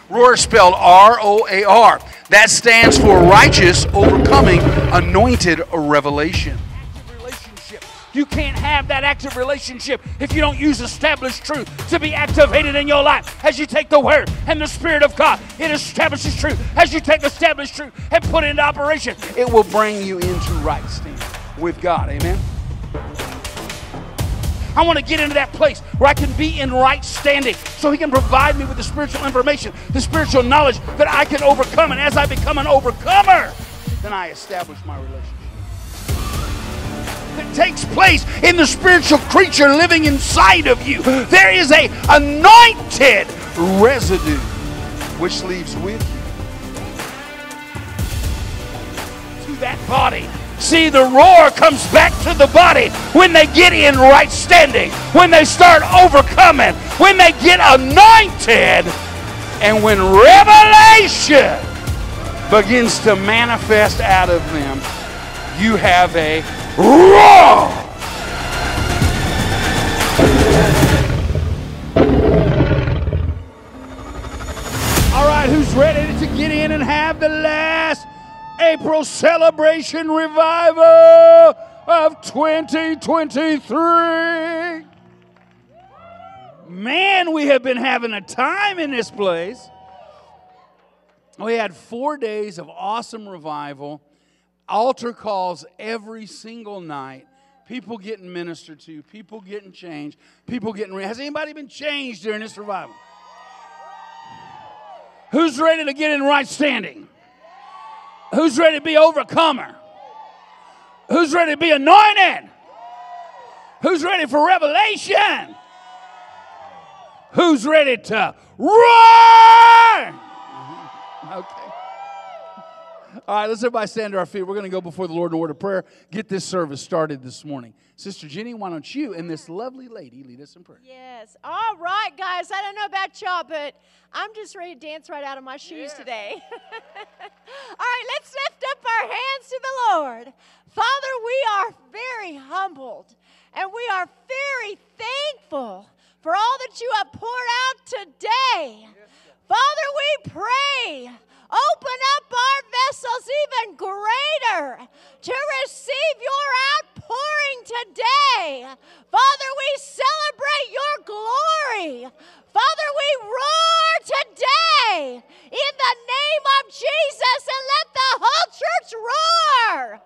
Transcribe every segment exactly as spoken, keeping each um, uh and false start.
Roar is spelled R O A R. That stands for righteous, overcoming, anointed revelation. Active relationship. You can't have that active relationship if you don't use established truth to be activated in your life. As you take the Word and the Spirit of God, it establishes truth. As you take established truth and put it into operation, it will bring you into right standing with God. Amen. I want to get into that place where I can be in right standing so He can provide me with the spiritual information, the spiritual knowledge that I can overcome. And as I become an overcomer, then I establish my relationship. It takes place in the spiritual creature living inside of you. There is a anointed residue which leaves with you to that body. See, the roar comes back to the body when they get in right standing, when they start overcoming, when they get anointed, and when revelation begins to manifest out of them. You have a roar. All right, who's ready to get in and have the last April celebration revival of twenty twenty-three? Man, we have been having a time in this place. We had four days of awesome revival, altar calls every single night, people getting ministered to, people getting changed, people getting... Re- Has anybody been changed during this revival? Who's ready to get in right standing? Who's ready to be overcomer? Who's ready to be anointed? Who's ready for revelation? Who's ready to roar? Okay. All right, let's everybody stand to our feet. We're going to go before the Lord in a word of prayer. Get this service started this morning. Sister Jenny, why don't you and this lovely lady lead us in prayer? Yes. All right, guys. I don't know about y'all, but I'm just ready to dance right out of my shoes yeah. today. All right, let's lift up our hands to the Lord. Father, we are very humbled, and we are very thankful for all that you have poured out today. Yes, Father, we pray, open up our vessels even greater to receive your outpouring today. Father, we celebrate your glory. Father, we roar today in the name of Jesus, and let the whole church roar.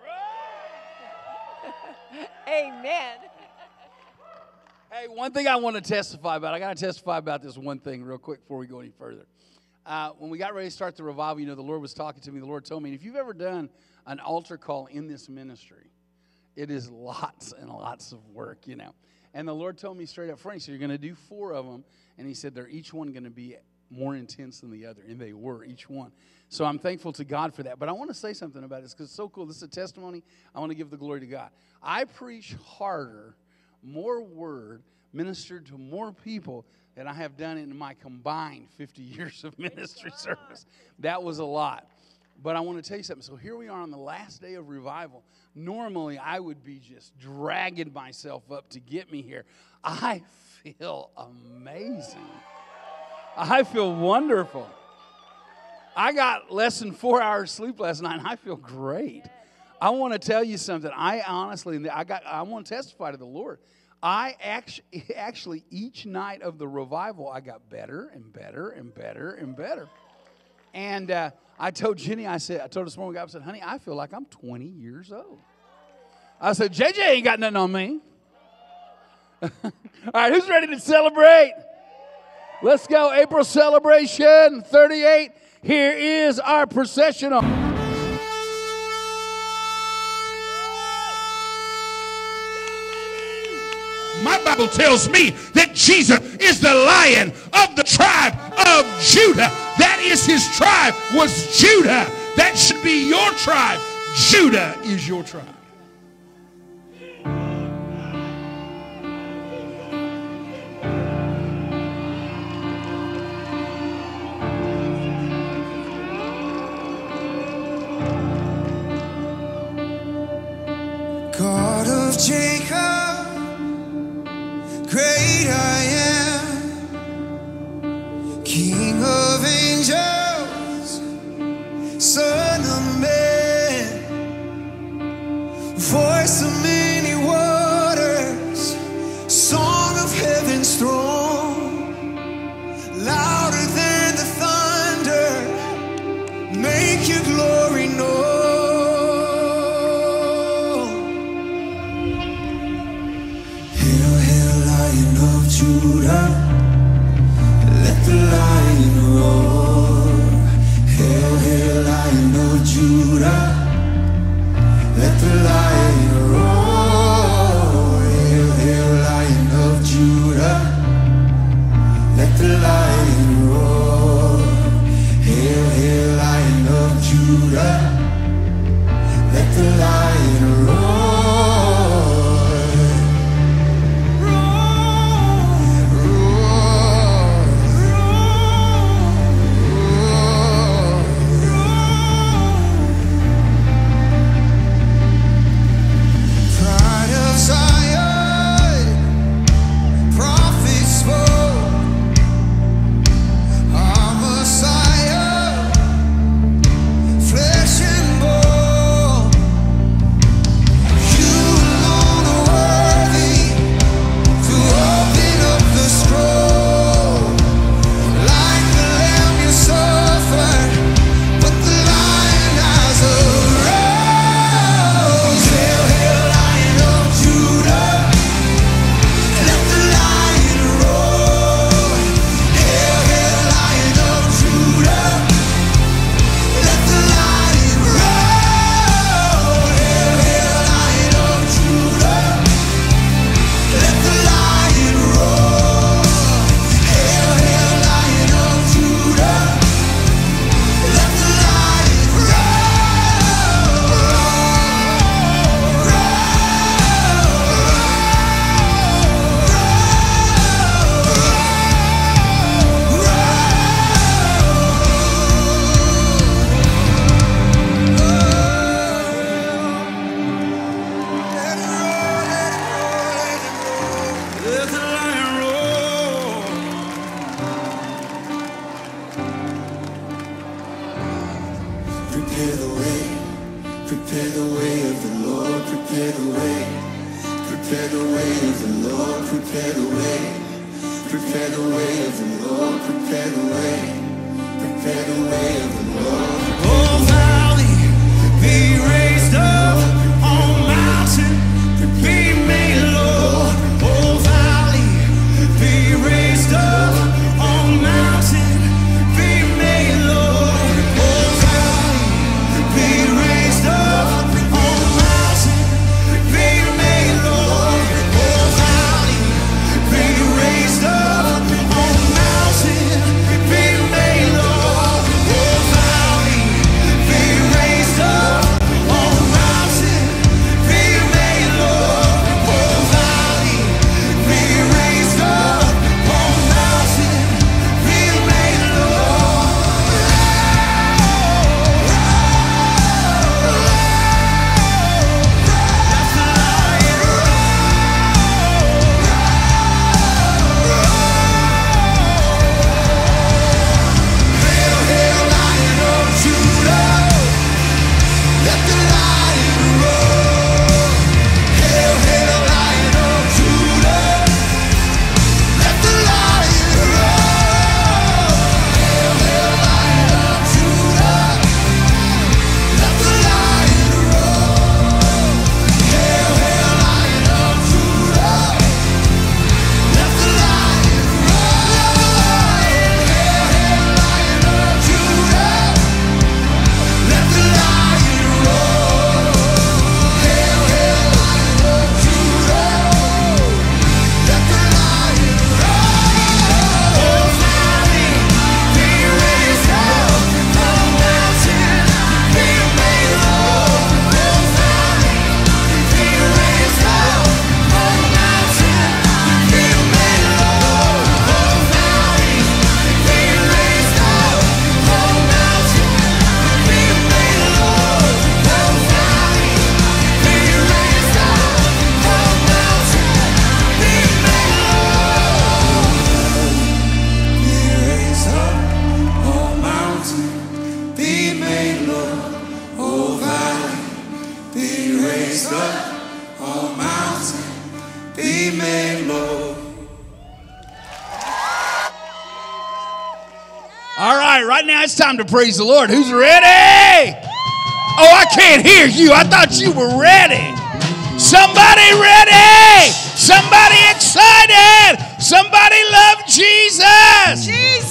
Amen. Hey, one thing I want to testify about. I got to testify about this one thing real quick before we go any further. Uh, when we got ready to start the revival, you know, the Lord was talking to me. The Lord told me, if you've ever done an altar call in this ministry, it is lots and lots of work, you know. And the Lord told me straight up front, he said, you're going to do four of them. And he said, they're each one going to be more intense than the other. And they were, each one. So I'm thankful to God for that. But I want to say something about this because it's so cool. This is a testimony. I want to give the glory to God. I preach harder, more word, ministered to more people than I have done in my combined fifty years of ministry service. That was a lot. But I want to tell you something. So here we are on the last day of revival. Normally, I would be just dragging myself up to get me here. I feel amazing. I feel wonderful. I got less than four hours sleep last night, and I feel great. I want to tell you something. I honestly, I got. I want to testify to the Lord. I actually, actually, each night of the revival, I got better and better and better and better. And uh, I told Jenny, I said, I told her this morning, I said, honey, I feel like I'm twenty years old. I said, J J ain't got nothing on me. All right, who's ready to celebrate? Let's go, April celebration thirty-eight. Here is our processional. My Bible tells me that Jesus is the Lion of the tribe of Judah. That is his tribe, was Judah. That should be your tribe. Judah is your tribe. God of Jacob, great I am, King of angels, Judah, let the lion roar. Prepare the way, prepare the way of the Lord, prepare the way, prepare the way of the Lord, prepare the way, prepare the way of the Lord, prepare the way, prepare the way of the Lord. Oh, valley, be raised up, on mountain, be made low. Oh, valley, be raised up, on mountain, be made low. All right, right now it's time to praise the Lord. Who's ready? Oh, I can't hear you. I thought you were ready. Somebody ready? Somebody excited? Somebody love Jesus?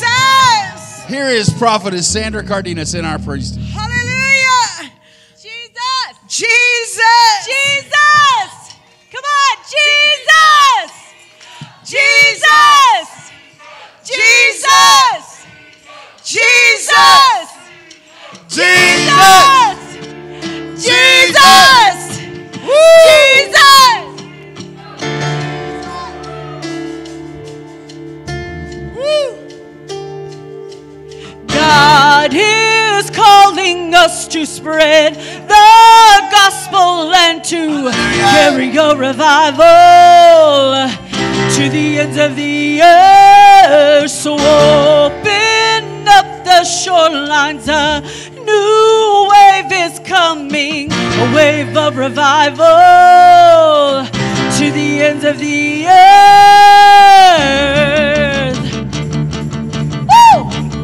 Jesus! Here is Prophetess Sandra Cardenas in our praise team. Hallelujah! Jesus! Jesus! Jesus! Come on, Jesus! Jesus! Jesus! Jesus! Jesus! calling us to spread the gospel and to carry a revival to the ends of the earth. So open up the shorelines, a new wave is coming, a wave of revival to the ends of the earth. Woo!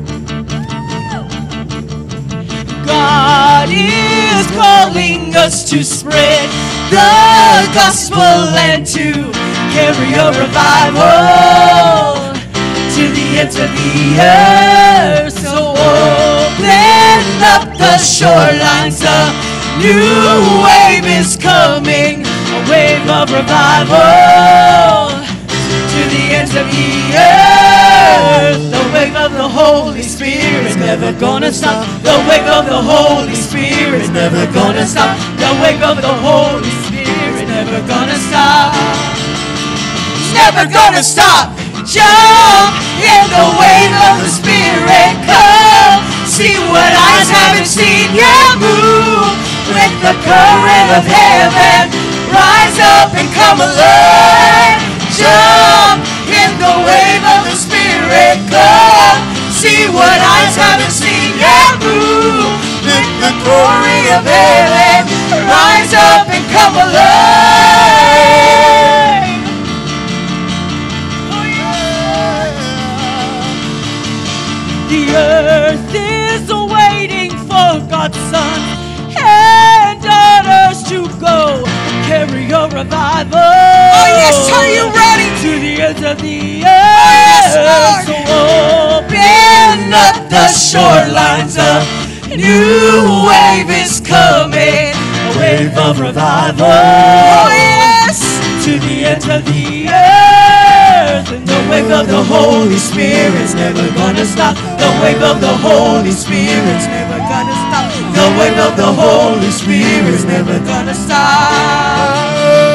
God is calling us to spread the gospel and to carry a revival to the ends of the earth. So open up the shorelines, a new wave is coming, a wave of revival to the ends of the earth. The wave of the Holy Spirit is never gonna stop. The wave of the Holy Spirit is never gonna stop. The wave of the Holy Spirit is never gonna stop. Never gonna stop. Jump in the wave of the Spirit. Come, see what eyes haven't seen yet. Move with the current of heaven. Rise up and come alive. Jump in the wave of the Spirit. Come, see what eyes haven't seen yet. Move with the glory of heaven. Rise up and come alive. The earth is waiting for God's sons and daughters to go carry a revival. Oh yes, are you ready? To the ends of the earth. Oh yes, Lord. So open up the shorelines, a new wave is coming, a wave of revival. Oh yes, to the ends of the earth. And the wave of the Holy Spirit's never gonna stop. The wave of the Holy Spirit's never gonna stop. The wave of the Holy Spirit's never gonna stop.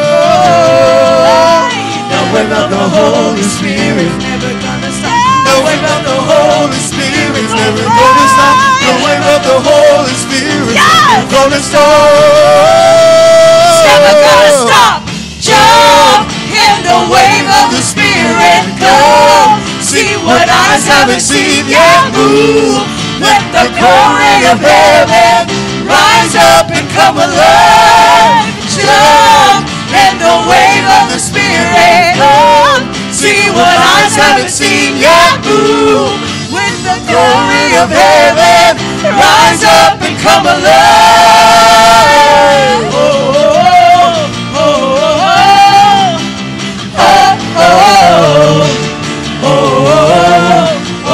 The wave of the Holy Spirit's never gonna stop. The wave of the Holy Spirit's never gonna stop. The wave of the Holy Spirit's never gonna stop. It's never gonna stop. Jump in the wave of the Spirit. Come, see what eyes haven't seen yet. Move with the glory of heaven. Rise up and come alive. Jump in the wave of the Spirit. Come, see what eyes haven't seen yet. Move with the glory of heaven. Rise up and come alive. Oh, oh, oh, oh, oh, oh, oh, oh,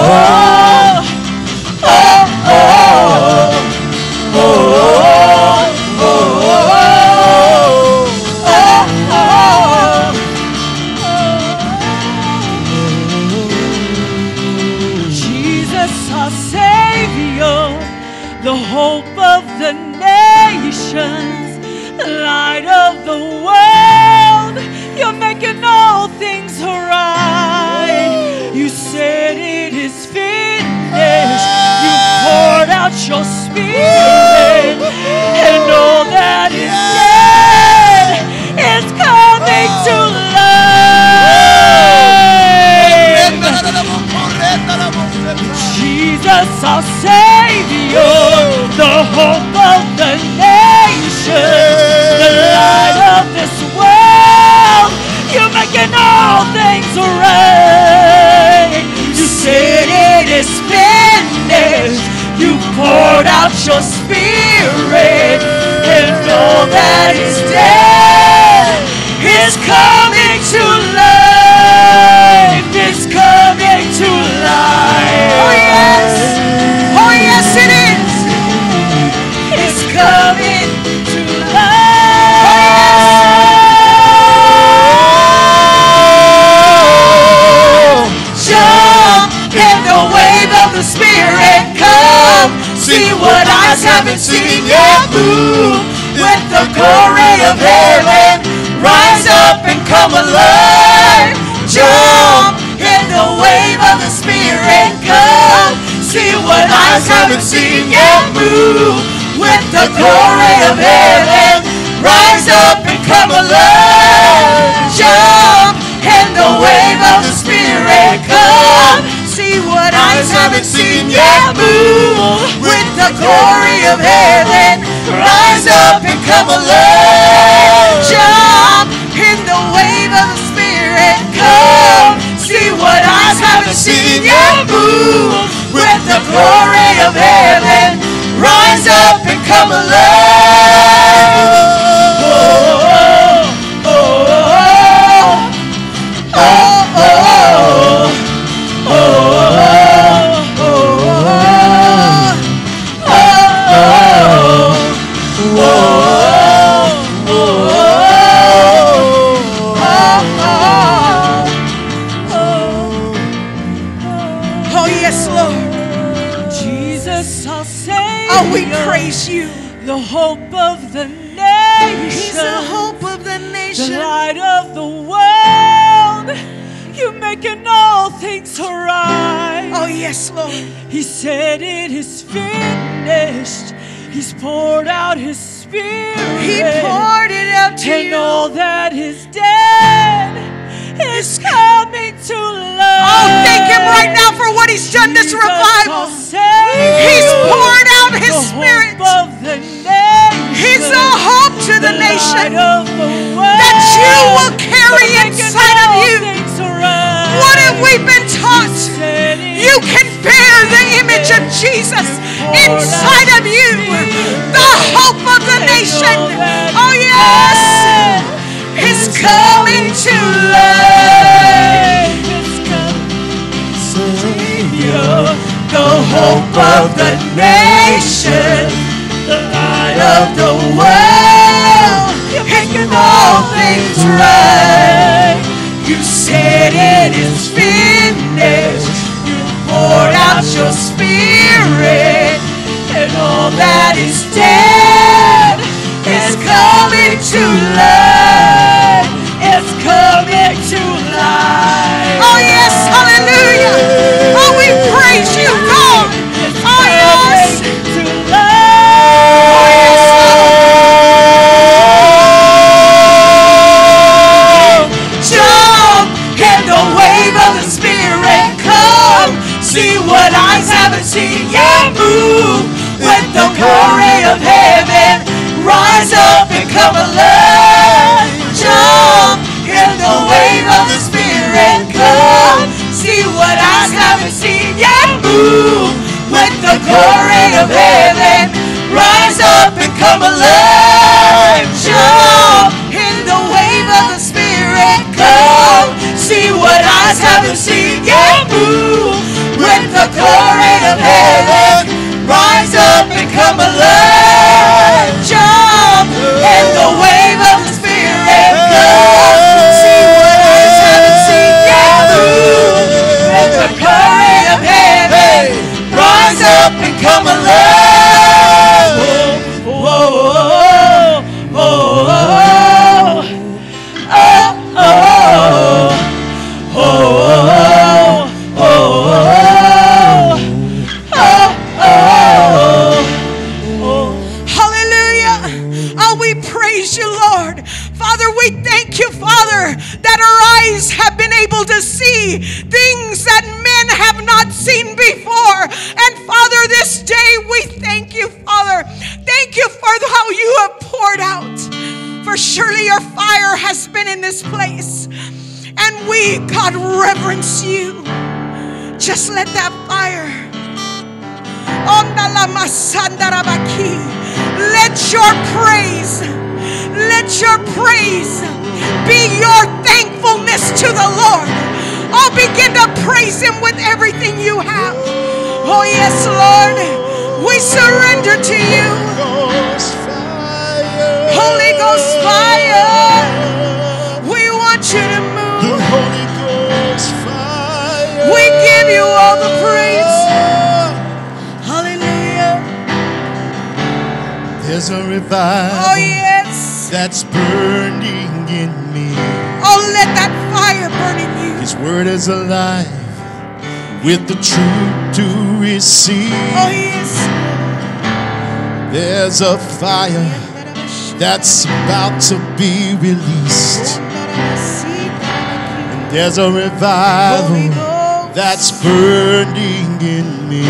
Jesus, our Savior, the hope of the nations, light of the world, you're making all things right. You said it is finished. You poured out your Spirit, and all that is dead is coming to life. Jesus, our Savior, the hope of the nations, the light of this world, you're making all things right. You said it is finished. You poured out your Spirit, and all that is dead is coming to life. It's coming to life. Oh yes, oh yes it is. It's coming to life. Oh yes. Jump in the wave of the Spirit. Come, see what eyes haven't seen yet. Move with the glory of heaven. Rise up and come alive. Jump in the wave of the Spirit. Come, see what eyes haven't haven't seen yet move with the glory of heaven. Rise up and come alive. Jump in the wave of the Spirit. Come see what eyes haven't seen yet move with the glory of heaven. Rise up and come alive. Jump in the wave of the Spirit. Come see what eyes haven't seen yet move with the glory of heaven. Rise up and come alive. Oh, oh, oh, oh, oh, we praise you. The hope of the nation. He's the hope of the nation. The light of the world. You're making all things right. Oh, yes, Lord. He said it is finished. He's poured out His Spirit. He poured it out to and you. And all that is dead is coming to life. Oh, thank Him right now for what He's done this revival. He's poured out His Spirit. He's a hope to the nation that you will carry inside of you. What have we been taught? You can bear the image of Jesus inside of you. The hope of the nation. Oh yes, is coming to life. The hope of the nation, the light of the world, you're making all things right. You said it is finished. You poured out your Spirit, and all that is dead is coming to life. It's coming to life. Oh yes, hallelujah. Oh, we praise you, God. Oh yes. To life. Oh yes, Lord. Jump in the wave of the Spirit. Come see what eyes haven't seen yet. Move with the glory of heaven. Rise up and come alive. Jump in the wave of the Spirit. Come see what eyes haven't seen yet. Move with the glory of heaven. Rise up and come alive. Jump in the wave of the Spirit. Come see what eyes haven't seen yet. Move with the glory of heaven. Rise up and come alive. Jump in the wave of the Spirit. Come see what eyes haven't seen yet. Move with the glory of heaven. Rise up and come alive. Oh, oh, oh, oh, oh, oh, oh, oh. Hallelujah. Oh, we praise you, Lord. Father, we thank you, Father, that our eyes have been able to see things that men have not seen before. And Father, this day we thank you, Father. Thank you for how you have poured out. For surely your fire has been in this place. And we, God, reverence you. Just let that fire. Let your praise, let your praise be your thankfulness to the Lord. Oh, begin to praise Him with everything you have. Oh, yes, Lord, we surrender to you. Holy Ghost fire, we want you to move. We give you all the praise. Hallelujah. There's a revival. Oh, yes. That's burning in me. Oh, let that fire burn in you. His word is alive. with the truth to receive. Oh, yes. There's a fire that's about to be released. And there's a revival that's burning in me.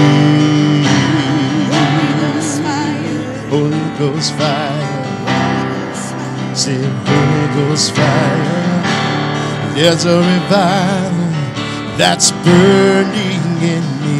Holy Ghost fire. Say Holy Ghost fire. There's a revival that's burning in me.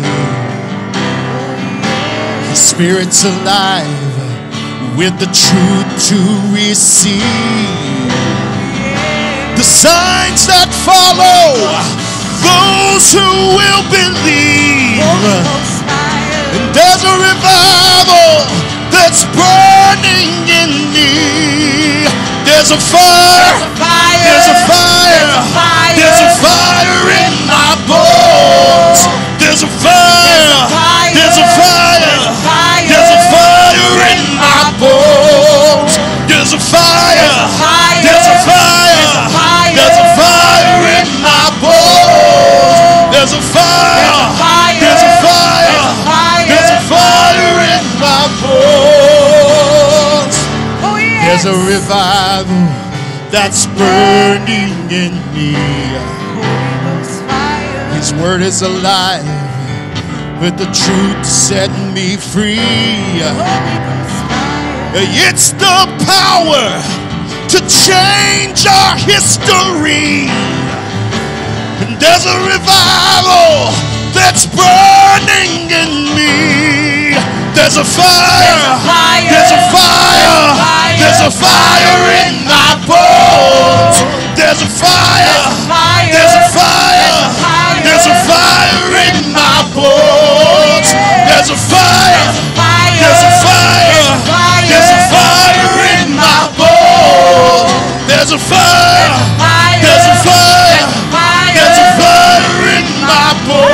The Spirit's alive with the truth to receive. The signs that follow those who will believe. And there's a revival that's burning in me. There's a fire. There's a fire. There's a fire in my bones. There's a fire. There's a fire. There's a fire in my bones. There's a fire. There's a fire. There's a fire in my bones. There's a fire. There's a fire. There's a fire in my bones. There's a revival that's burning in me. His word is alive with the truth setting me free. It's the power to change our history. And there's a revival that's burning in me. There's a fire. There's a fire. There's a fire in my bones. There's a fire. There's a fire. There's a fire in my bones. There's a fire. There's a fire. There's a fire in my bones. There's a fire. There's a fire. There's a fire in my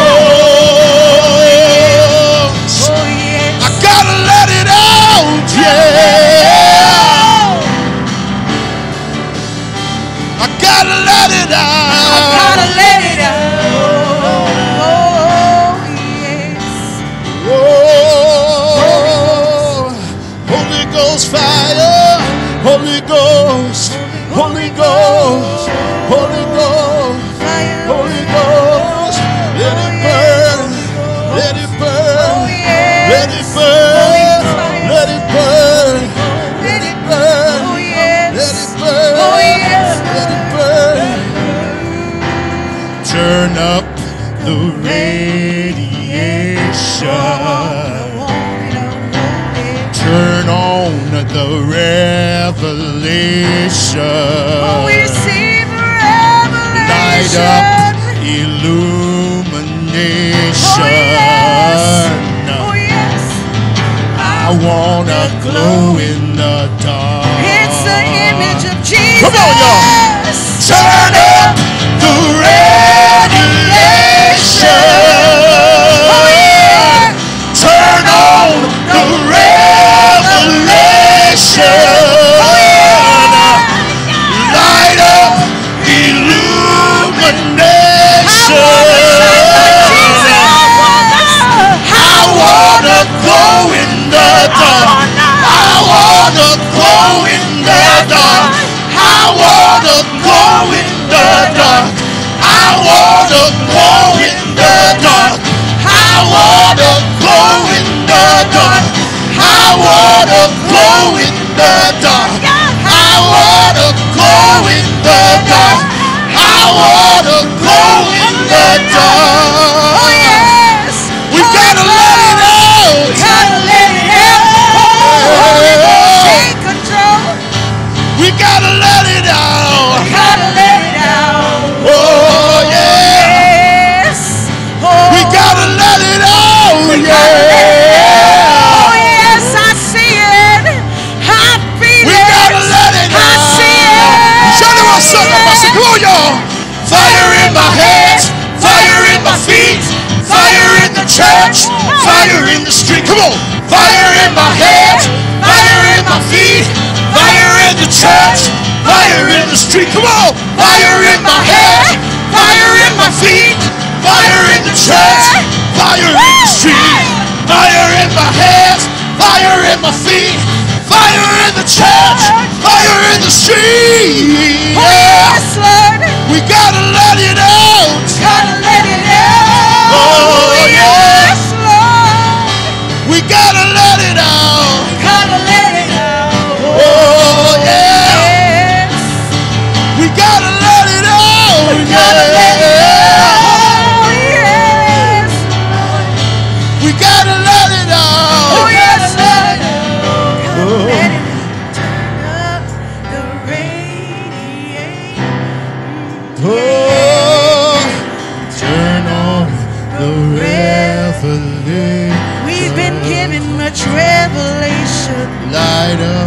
bones. I gotta let it out, yeah. I gotta let it out. I gotta let it out. Oh, yes. Oh, Holy Ghost fire, Holy Ghost, Holy Ghost, Holy Ghost, Holy Ghost, let it burn, let it burn, let it burn, let it burn, let it burn, let it burn, let it burn. Turn up the radiation. Turn on the revelation. Receive revelation. Light up illumination. Oh, yes. Oh, yes. I wanna glow in the dark. It's the image of Jesus. Come on, y'all. Turn up the radiation. Oh, yeah. Turn on the revelation. Oh, yeah. Light up illumination. I wanna glow in the dark. I wanna glow in the dark. I wanna glow in the dark. I wanna glow in the dark. I wanna glow in the dark. I wanna glow in the dark. I wanna glow in the dark. I wanna glow in the dark. Oh, yes. We gotta let it out. Gotta let it out. Holy Ghost, take control. We gotta let it out. Gotta let it out. Oh yeah. Yes. Oh, We gotta let it out. we gotta let it out. Oh, Yeah. yes, I see it. I feel We it. gotta let it I out. see it. Shout it out, son. Come on, y'all. Fire in my hands, fire in my feet, fire in the church, fire in the street. Come on. Fire in my hands, fire in my feet, fire in the church, fire in the street. Come on. Fire in my hands, fire in my feet, Fire in the church. Fire in the street. Fire in my hands. Fire in my feet. Fire in the church. Fire in the street. Oh, yes, Lord. We gotta let it out. Gotta let it out. Oh, yes, Lord. We gotta let it out. Gotta let it out. Oh, yeah. Yes. We gotta let it out. We gotta let it out. Oh, yes. We gotta let it out. Oh, yes, Lord. Gotta let it out. Turn up the radiator. Oh, turn on the revelation. We've been given much revelation. Light up,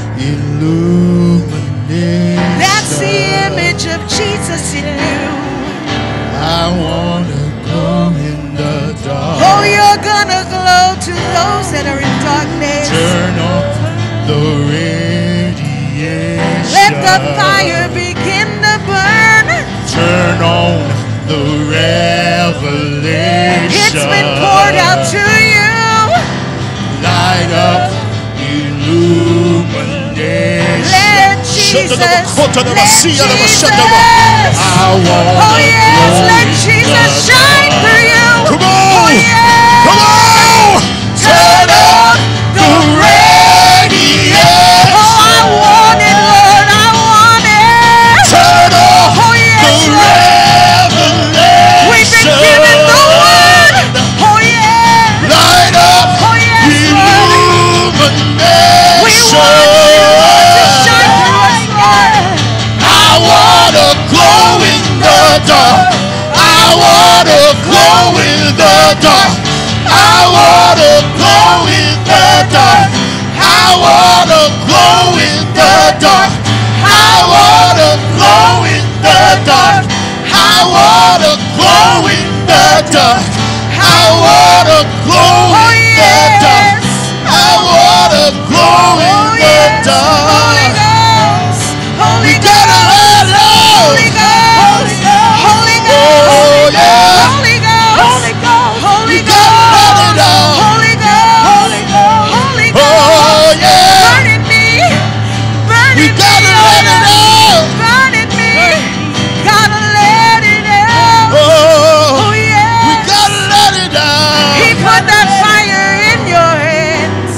illumination. That's the image of Jesus in you. I wanna go in the dark. Oh, you're gonna glow to those that are in darkness. Turn on the radiation. Let the fire begin to burn. Turn on the revelation. It's been poured out to you. Light up, illumination. Let Jesus, let Jesus. I wanna Oh yes, go let in Jesus the shine dark. through you. Come on, Oh yes. come on. Turn on the radiation. Oh, I want it, Lord, I want it. Turn on Oh yes, the Lord. revelation. We've been given the word. Oh yes. Light up, Oh yes, Lord. illumination. We want you, Lord, to shine through us, Lord. I wanna glow in the dark. I wanna glow in the dark. I wanna glow in the dark. I wanna glow in the dark. I wanna glow in the dark. I wanna glow in the dark. I wanna glow Oh in the dark. yes. I wanna glow in Oh the yes. Holy dark. Ghost. Holy We gotta Ghost. let it out. Holy Ghost. Holy Oh, Ghost. yeah. Holy Ghost. Holy Ghost. Holy We gotta let it Ghost. out. Holy Ghost. Holy Ghost. Holy Oh, Ghost. yeah. Burn in me. Burn We in me. gotta let it out. Burn in me. Gotta let it out. Oh, Oh yeah. we gotta let it out. He put that fire in your hands.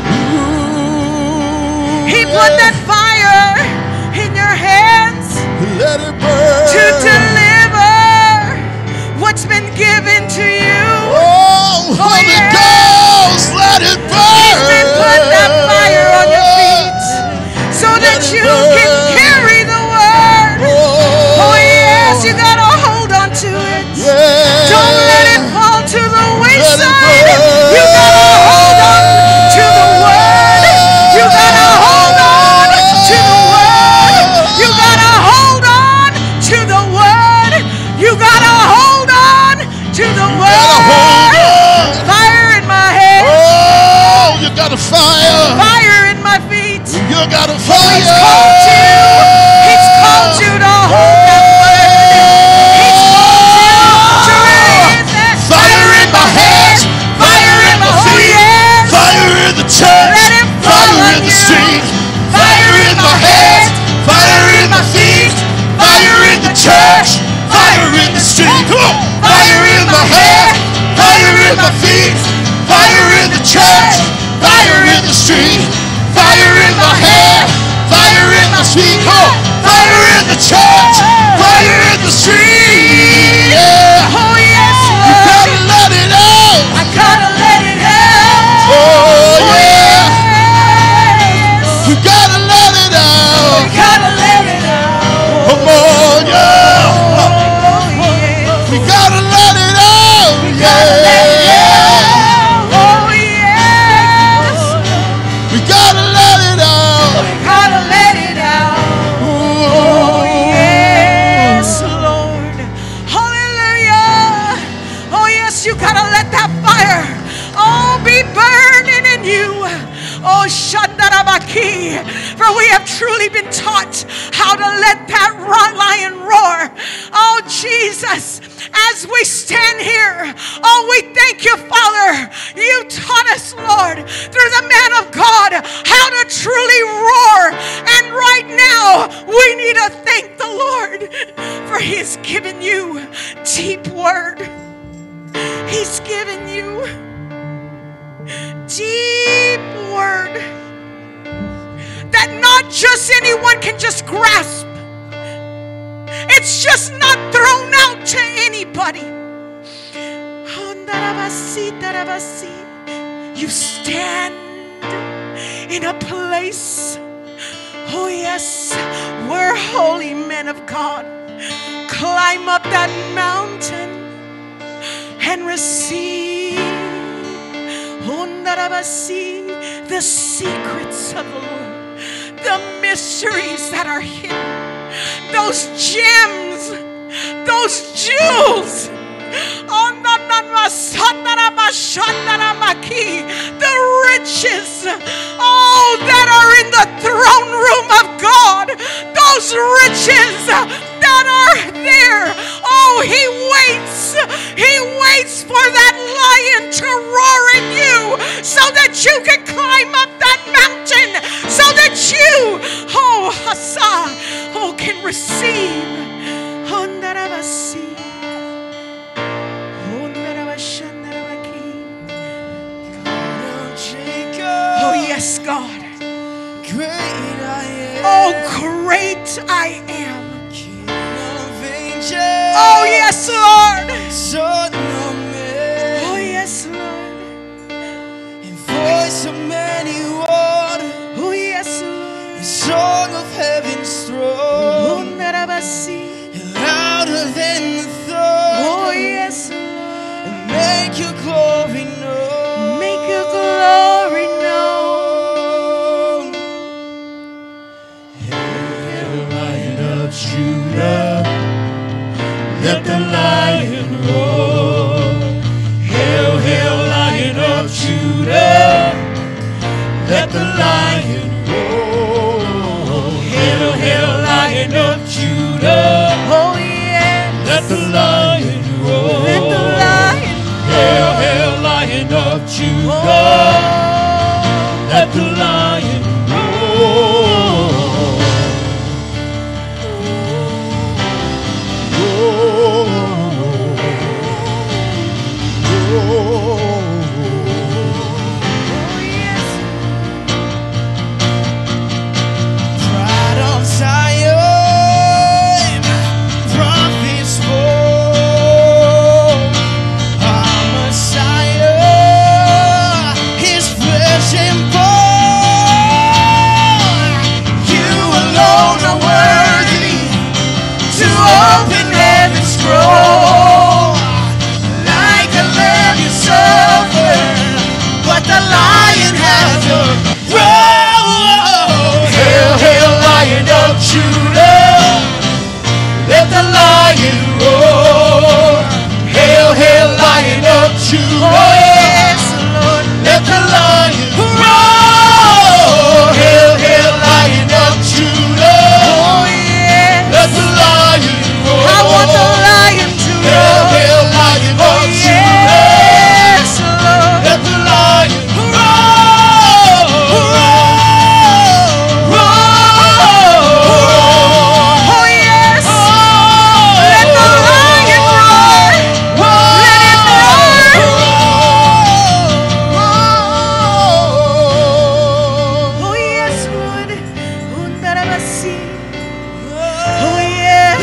He put that fire in your hands Let it burn. to deliver what's been given to you. Oh, Holy yeah. Ghost, let it burn. He's been put that fire on your feet so that it you burn. can carry the word. Oh, Oh yes, you gotta hold on to it. yeah. Don't let it fall to the wayside. burn. You gotta hold on to the word. You gotta hold on to the word. You gotta hold on to the word. You gotta hold on to the gotta hold word. on. Fire in my head. Oh, you got a fire. Fire in my feet. You got a Oh, fire. he's called you. He's called you to hold that word. He's called you to release that Fire in my hands. Fire in my Oh, feet. yes. Fire in the church. Let it fall Fire on in the you. street. Fire Fire in my hands. Fire in my feet. Fire in the church. Fire in the street. Come on. Fire in my head. Fire in my feet. Fire in the church. Fire in the street. Fire in my head. Fire in my feet. Come on. Fire in the church. Fire in the street. Yeah. Oh, yes, You Lord. gotta let it out. I gotta let it out. Oh, yeah. Yes. We gotta let it out. Gotta let it out. Come on, yeah. Oh, yes. We gotta let it out. Gotta let it Yeah. out. Oh, yes. We gotta let it out. Gotta let it out. Oh, yes, Lord. Hallelujah. Oh, yes, you gotta let that fire oh be burning in you. Oh, Shandarabaki. For we have truly been taught how to let that lion roar. Oh, Jesus. as we stand here, oh, we thank you, Father. You taught us, Lord, through the man of God, how to truly roar. And right now, we need to thank the Lord, for He's given you deep word. He's given you deep word that not just anyone can just grasp. It's just not thrown out to anybody. You stand in a place, oh yes, where holy men of God climb up that mountain and receive the secrets of the Lord, the mysteries that are hidden, those gems, those jewels, the riches, oh, that are in the throne room of God, those riches that are there. Oh, He waits. He waits for that lion to roar in you so that you can climb up that mountain, so that you, oh, Hasa, oh, can receive. Oh, yes, God. Great I am. Oh, great I am. King of angels. Oh, yes, Lord. Son of man. Oh, yes, Lord. In voice of many waters. Oh, yes, Lord. Song of heaven's throne. And louder than the thunder. Oh, yes, Lord. And make your glory known. Make your glory known. Judah, let the lion roar. Hail, hail, Lion of Judah, let the lion roar. Hail, hail, Lion of Judah, Oh, yes. let the lion roar. Let the lion Hail, hail, Lion of Judah, let the lion roar. Pride of Zion, prophets spoke. Our Messiah, His flesh and bone. You alone are worthy to open heaven's scroll. Like a lamb you suffer, but the lion has a roar. Hail, hail, Lion of Judah, let the lion roar. Hail, hail, Lion of Judah, Oh, yes, Lord. let the lion roar. Hail, hail, Lion of Judah, Oh, yes. let the lion roar. I want the lion to Hail, roar. hail, Lion Oh, of Judah, yes, Lord. let the lion roar. Oh, yes. Let the lion roar. Let him roar. Oh, yes, Lord. Undarabasi. Oh, yes.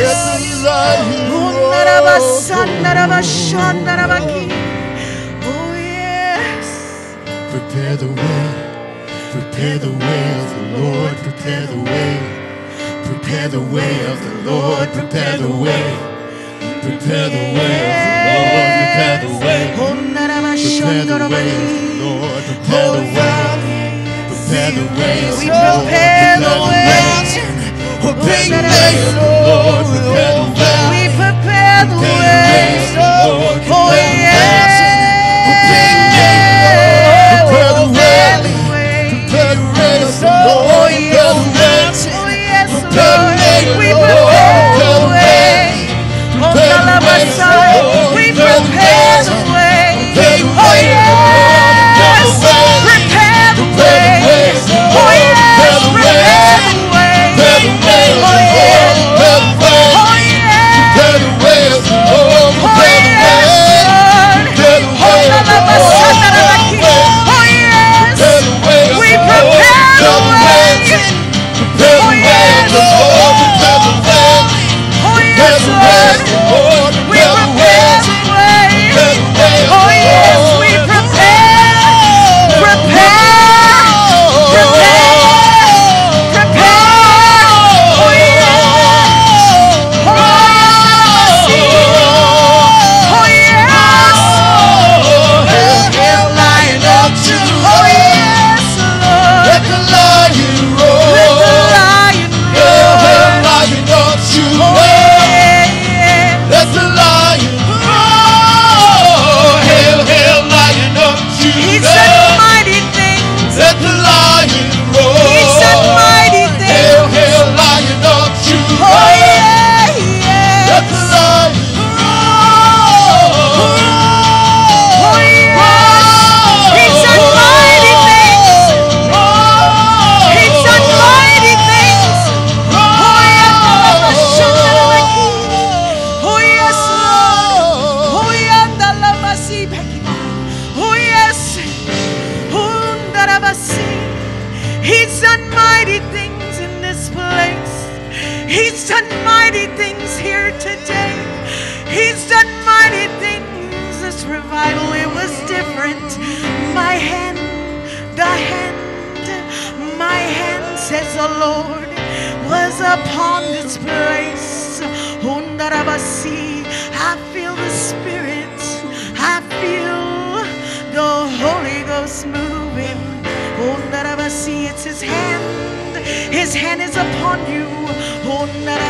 Undarabashandarabashandarabaki. Oh, yes. Prepare the way, prepare the way of the Lord, prepare the way, prepare the way of the Lord, prepare the way, prepare the way of the Lord, prepare the way, prepare the way of the Lord, prepare the way, prepare the way of We the Lord, prepare the way. prepare the way of the Lord, prepare the way. We prepare the way. Oh, yes. Prepare the way. Prepare the way of the Lord. Oh, yes. Oh, yes, Lord. We prepare the way. Oh, Kalabasai. different. My hand, the hand, my hand, says the Lord, was upon this place. I feel the Spirit. I feel the Holy Ghost moving. It's His hand. His hand is upon you. Oh,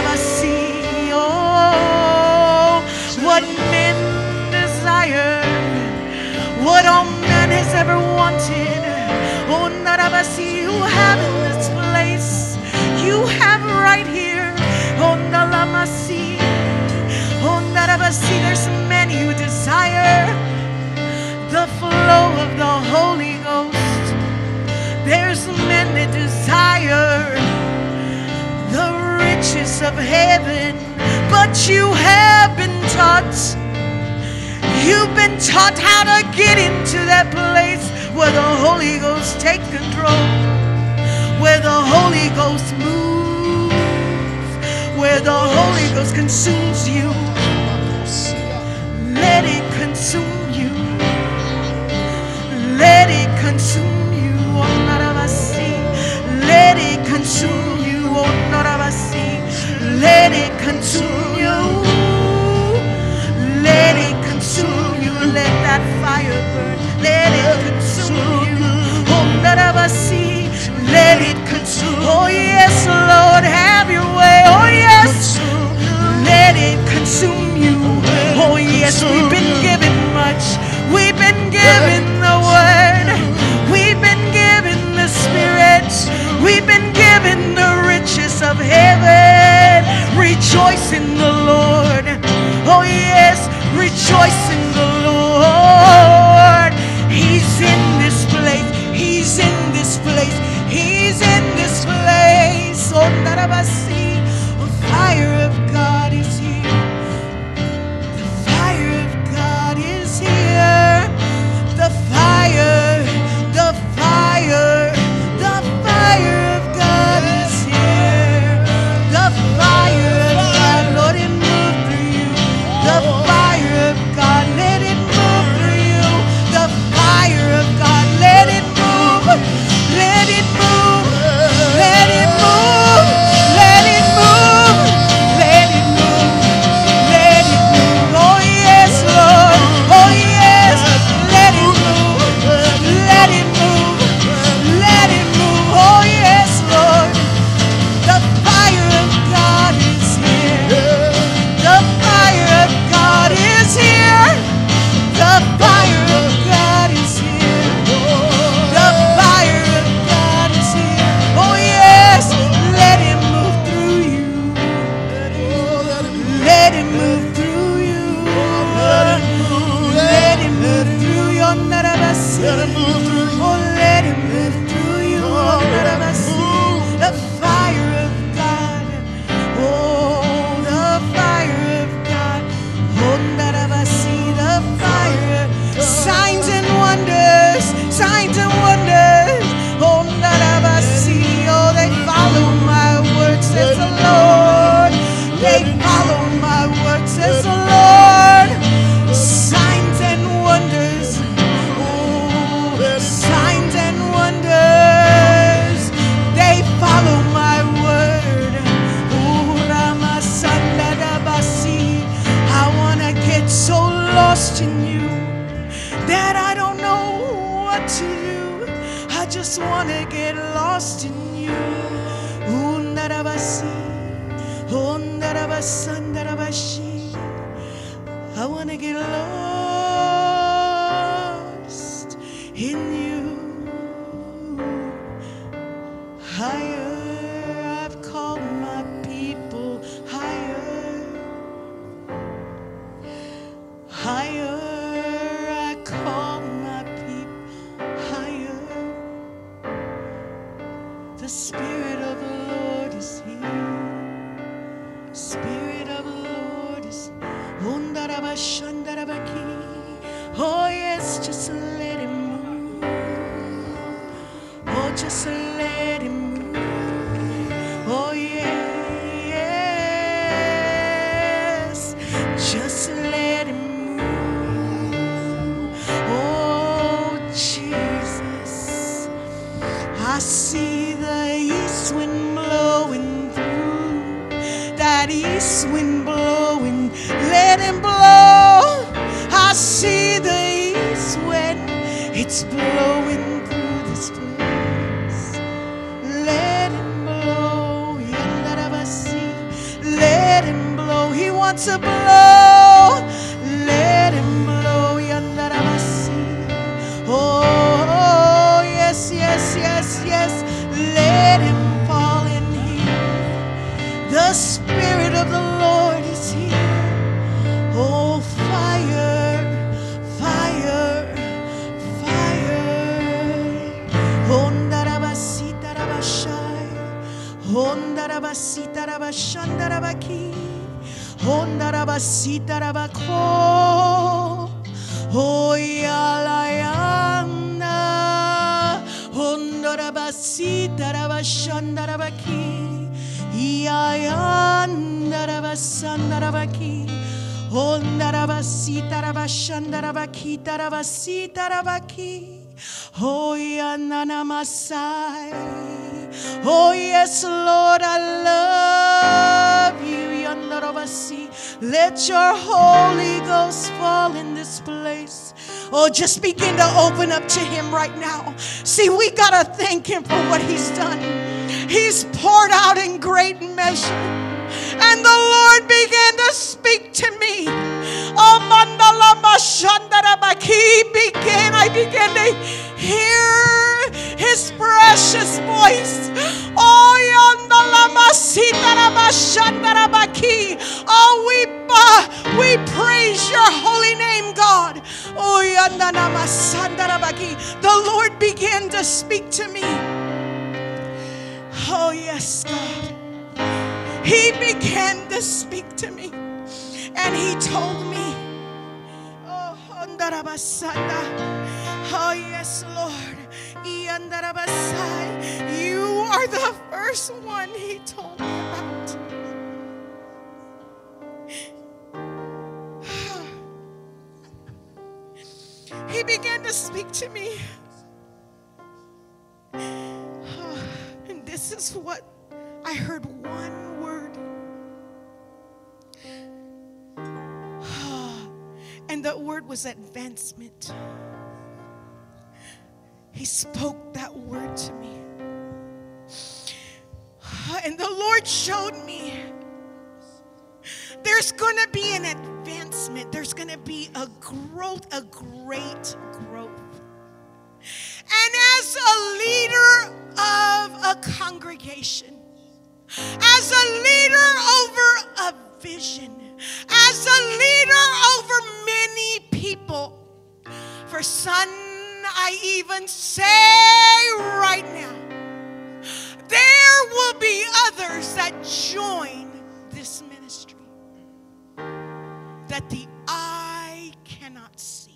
what men desire, what all man has ever wanted. Oh, you have in this place. You have right here. Oh, Nalamasi. Oh, Naravasi. There's many who desire the flow of the Holy Ghost. There's men that desire the riches of heaven. But you have been taught. You've been taught how to get into that place where the Holy Ghost takes control, where the Holy Ghost moves, where the Holy Ghost consumes you. Let it consume you. Let it consume you. Oh, Naravasi. Let it consume you. Oh, Naravasi. Let it consume you. Let it consume you. Let that fire burn. Let it consume you. Oh, Naravasi. Let it consume. Oh, yes, Lord, have your way. Oh, yes. Let it consume you. Oh, yes, we've been given much. We've been given the word. We've been given the Spirit. We've been given the riches of heaven. Rejoice in the Lord. Oh, yes, rejoice in the Lord. He's in this place. He's in this place. He's in this place. Oh, Narabasi. The fire of God is here. The fire of God is here. The fire, the fire, the fire of God is here. The fire of God, Lord, it move through you. The fire of God, let it move through you. The fire of God, let it move. Let it move. Let it move. Let it move. Let it move. Let it move. Oh, yes, Lord. Oh, yes. Let it move. Let it move. Let it move. Oh, yes, Lord. The fire of God is here. The fire of God is here. The fire of God is here. The fire of God is here. Oh, yes. Let it move through you. Let it move through you. Let it move through you. Let it move through you. Oh, let it move through you. The fire of God. Oh, the fire of God. Oh, Naravasi, the fire. Signs and wonders. Signs and wonders. Oh, Naravasi. Oh, they follow my word, says the Lord. They follow my word, says the Lord. Signs and wonders. Oh, signs and wonders. They follow my word. Oh, Ramasanda Dabasi. I want to get so lost in you that I don't know what to do. I just want to get lost in you. Oh, Narabasi. Oh, Narabasanda Dabashi. I want to get lost in you. Higher, I've called my people higher. Higher, I call my people higher. The Spirit of the Lord is here. Spirit of the Lord is here. Oh, yes, just let Him move. Oh, just let Him move. Oh, yes, just let Him move. Oh, I see the east wind blowing through. That east wind blowing, let him blow. I see the east wind, it's blowing through this place. Let him blow, let him blow. He wants to blow. Let him blow. Oh, yes, yes, yes, yes. Let him fall in here. The Spirit of the Lord is here. Oh, fire, fire, fire. Hondarabasita rabashai. Hondarabasita rabashandarabaki. Hondarabasita rabako. Oh, yalayana. Hondarabasita rabashandarabaki. Yayandarabashandarabaki. Hondarabasita rabashandarabaki. Tarabasita rabaki. Oh, yanana masai. Oh, yes, Lord, I love you. Let your Holy Ghost fall in this place. Oh, just begin to open up to him right now. See, we got to thank him for what he's done. He's poured out in great measure. And the Lord began to speak to me. Oh, mandalama shandarabaki began. I began to hear his precious voice. Oh, yandalama sitarama shandarabaki. Oh, we, uh, we praise your holy name, God. Oh, yandalama sandarabaki. The Lord began to speak to me. Oh, yes, God. He began to speak to me. And he told me, oh, oh yes, Lord, you are the first one he told me about. He began to speak to me. And this is what I heard, one word. And that word was advancement. He spoke that word to me. And the Lord showed me there's going to be an advancement. There's going to be a growth, a great growth. And as a leader of a congregation, as a leader over a vision, as a leader over many people, for son, I even say right now, there will be others that join this ministry that the eye cannot see.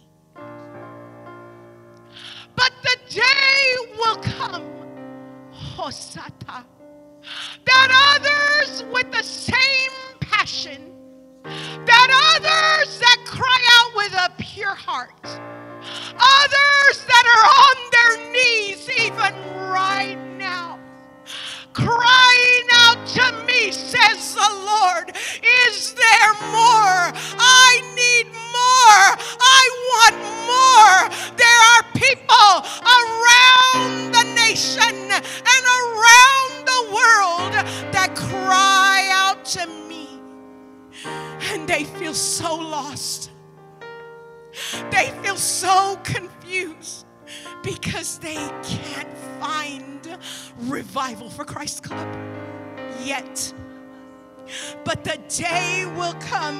But the day will come, Hosata, that others with the same passion, that others that cry out with a pure heart, others that are on their knees even right now, crying out to me, says the Lord, is there more? I need more. I want more. There are people around the nation and around the world that cry out to me. And they feel so lost. They feel so confused because they can't find revival for Christ Club yet. But the day will come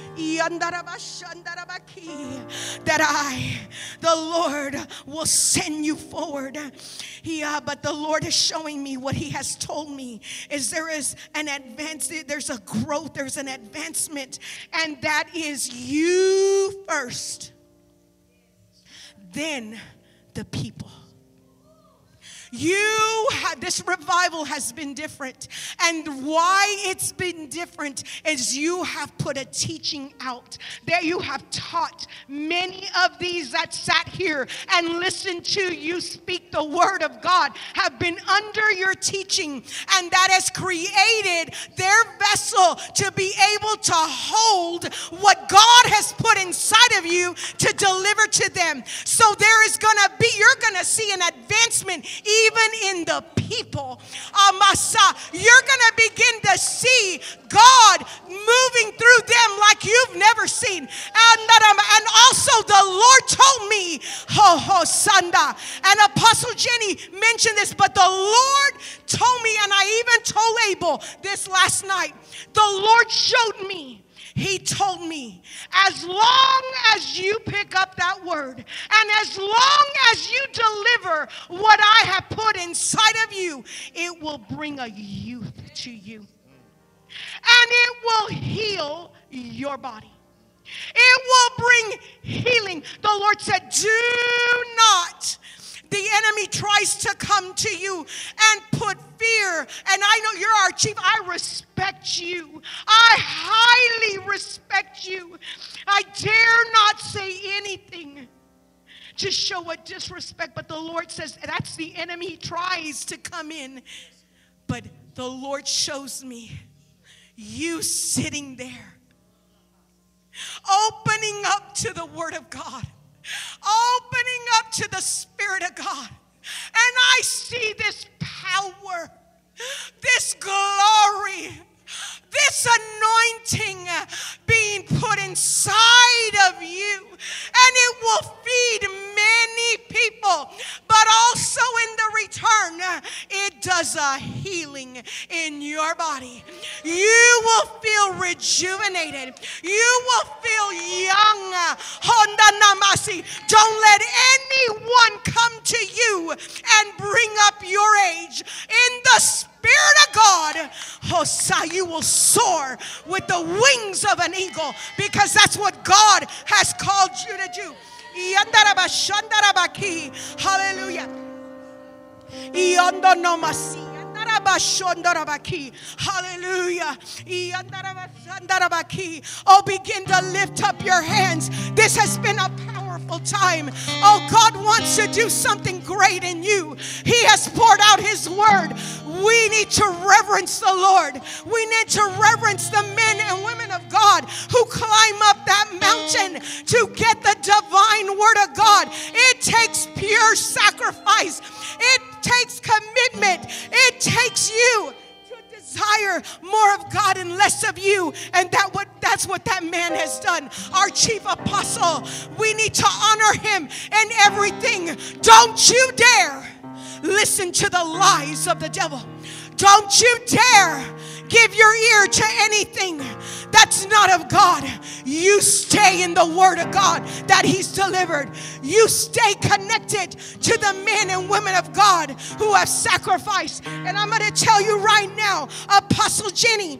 that I, the Lord, will send you forward. Yeah, but the Lord is showing me what he has told me is there is an advance, there's a growth, there's an advancement, and that is you first, then the people. You have, this revival has been different. And why it's been different is you have put a teaching out. That you have taught many of these that sat here and listened to you speak the word of God have been under your teaching. And that has created their vessel to be able to hold what God has put inside of you to deliver to them. So there is going to be, you're going to see an advancement even in the people. Amasa, you're going to begin to see God moving through them like you've never seen. And, and also the Lord told me, ho ho sanda, and Apostle Jenny mentioned this, but the Lord told me, and I even told Abel this last night, the Lord showed me. He told me, as long as you pick up that word, and as long as you deliver what I have put inside of you, it will bring a youth to you. And it will heal your body. It will bring healing. The Lord said, do not. The enemy tries to come to you and put fear. And I know you're our chief. I respect you. I highly respect you. I dare not say anything to show a disrespect. But the Lord says that's the enemy. He tries to come in. But the Lord shows me you sitting there, opening up to the word of God. Opening up to the Spirit of God. And I see this power, this glory, this anointing being put inside of you. And it will feed many people. But also in the return, it does a healing in your body. You will feel rejuvenated. You will feel young. Don't let anyone come to you and bring up your age. In the Spirit of God, Hosea, you will soar with the wings of an eagle, because that's what God has called you to do. Hallelujah. Hallelujah. Oh, begin to lift up your hands. This has been a powerful time. Oh, God wants to do something great in you. He has poured out His word. We need to reverence the Lord. We need to reverence the men and women of God who climb up that mountain to get the divine word of God. It takes pure sacrifice. It takes commitment. It takes you to desire more of God and less of you. And that what that's what that man has done. Our chief apostle. We need to honor him in everything. Don't you dare listen to the lies of the devil. Don't you dare give your ear to anything that's not of God. You stay in the word of God that He's delivered. You stay connected to the men and women of God who have sacrificed. And I'm going to tell you right now, Apostle Jenny,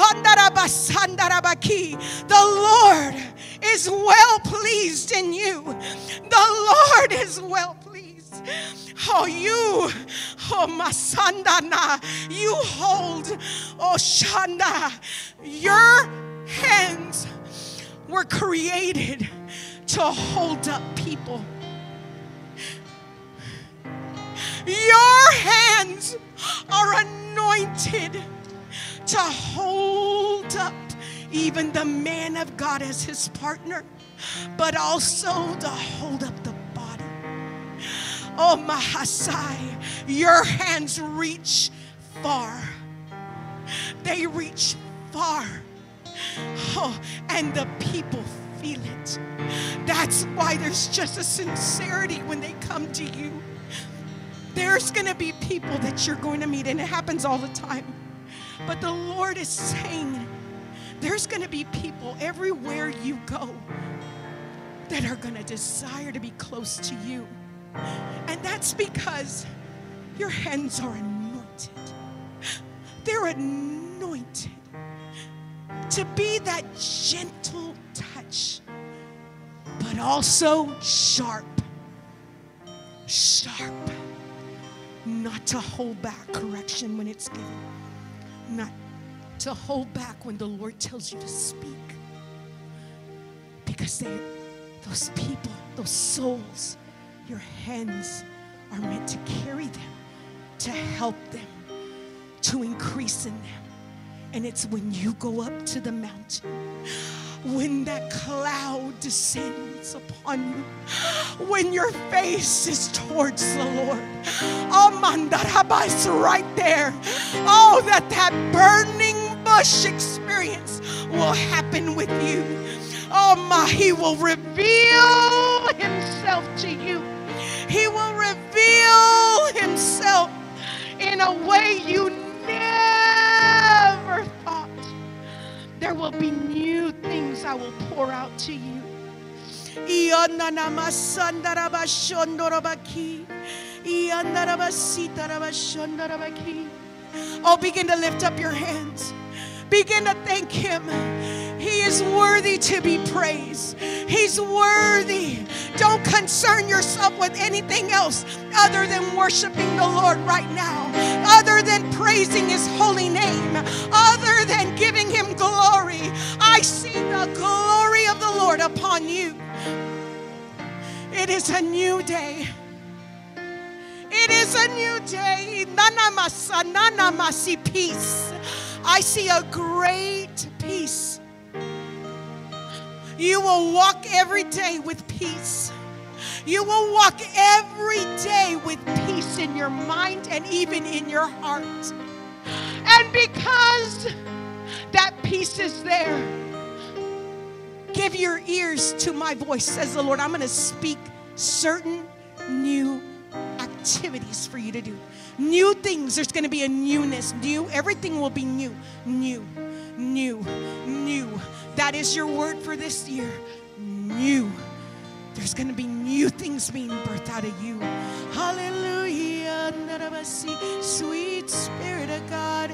the Lord is well pleased in you. The Lord is well pleased. Oh, you, oh, Masandana, you hold, oh, Shanda, your hands were created to hold up people. Your hands are anointed to hold up even the man of God as his partner, but also to hold up the body. Oh, Mahasai, your hands reach far. They reach far. Oh, and the people feel it. That's why there's just a sincerity when they come to you. There's going to be people that you're going to meet, and it happens all the time. But the Lord is saying, there's going to be people everywhere you go that are going to desire to be close to you. And that's because your hands are anointed. They're anointed to be that gentle touch, but also sharp. Sharp. not to hold back correction when it's given, not to hold back when the Lord tells you to speak. Because they, those people, those souls, your hands are meant to carry them, to help them, to increase in them. And it's when you go up to the mountain, when that cloud descends upon you, when your face is towards the Lord. Oh, mandarabais, right there. Oh, that that burning bush experience will happen with you. Oh, my, he will reveal himself to you. He will reveal himself in a way you never thought. There will be new things I will pour out to you. Oh, begin to lift up your hands. Begin to thank him. He is worthy to be praised. He's worthy. Don't concern yourself with anything else other than worshiping the Lord right now, other than praising his holy name, other than giving him glory. I see the glory of the Lord upon you. It is a new day. It is a new day. Nanamasa, nanamasi, peace. I see a great peace. You will walk every day with peace. You will walk every day with peace in your mind and even in your heart. And because that peace is there, give your ears to my voice, says the Lord. I'm going to speak certain new activities for you to do. New things. There's going to be a newness. New. Everything will be new. New. New. New. That is your word for this year. New. There's going to be new things being birthed out of you. Hallelujah. Sweet Spirit of God.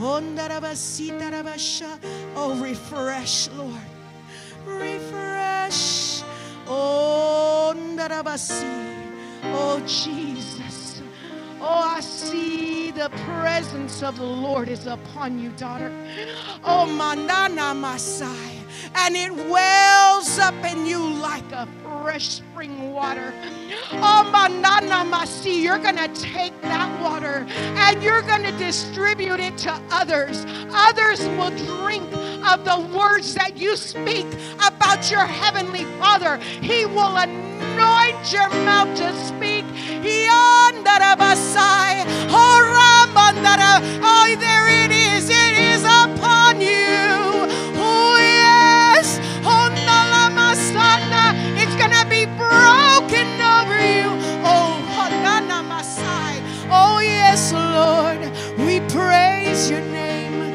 Oh, refresh, Lord. Refresh. Oh, oh, Jesus. Oh, I see the presence of the Lord is upon you, daughter. Oh, manana masai. And it wells up in you like a fresh spring water. Oh, manana masi. You're going to take that water and you're going to distribute it to others. Others will drink of the words that you speak about your heavenly Father. He will anoint your mouth to speak. Oh, there it is. It is upon you. Oh, yes. It's going to be broken over you. Oh, oh, yes, Lord. We praise your name.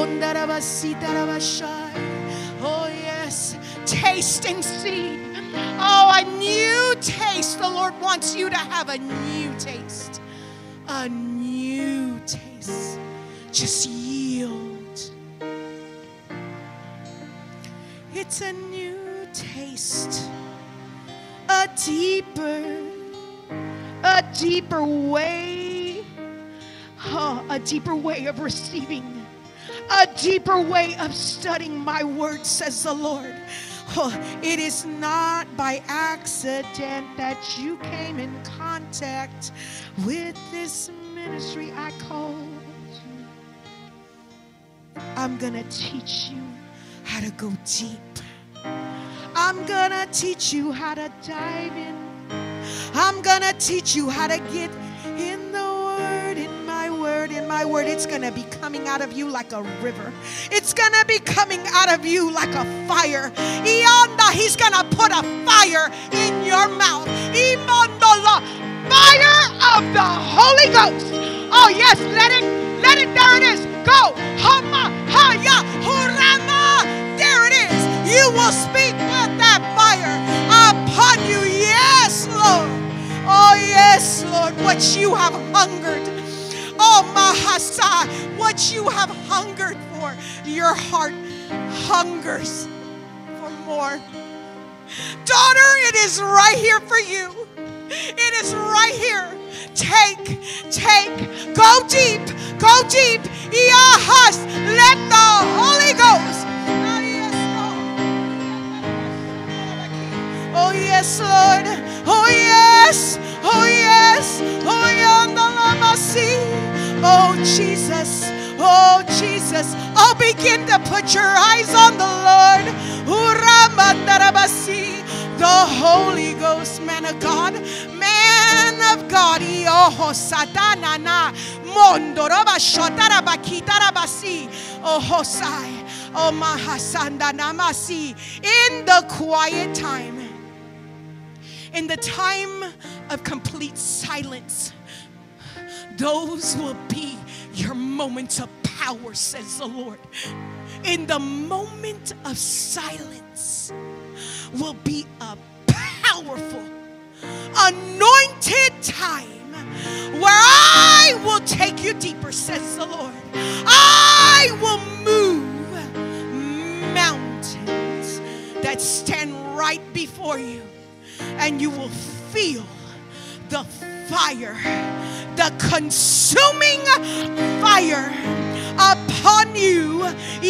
Oh, yes. Taste and see. Oh, a new taste. The Lord wants you to have a new taste. A new taste. Just yield. It's a new taste. A deeper, a deeper way. Oh, a deeper way of receiving. A deeper way of studying my word, says the Lord. Oh, it is not by accident that you came in contact with this ministry I called you. I'm going to teach you how to go deep. I'm going to teach you how to dive in. I'm going to teach you how to get in the word, in my word, in my word. It's going to be coming out of you like a river. It's going to be coming out of you like a fire. He's going to put a fire in your mouth. Fire of the Holy Ghost. Oh, yes, let it, let it, there it is. Go. Hama, haya, hurama. There it is. You will speak with that fire upon you. Yes, Lord. Oh, yes, Lord. What you have hungered. Oh, Mahasa. What you have hungered for. Your heart hungers for more. Daughter, it is right here for you. It is right here. Take take, take, go deep, go deep. Yahas, let the Holy Ghost. Oh yes, Lord. Oh yes. Oh yes. Oh yes. Oh Jesus. Oh Jesus. Oh, begin to put your eyes on the Lord. The Holy Ghost, man of God, man of God. Oh satanana mondoroba shotarabaki oh hosai oh mahasanda namasi. In the quiet time, in the time of complete silence, those will be your moments of power, says the Lord. In the moment of silence will be a powerful, anointed time where I will take you deeper, says the Lord. I will move mountains that stand right before you, and you will feel the fire, the consuming fire upon you.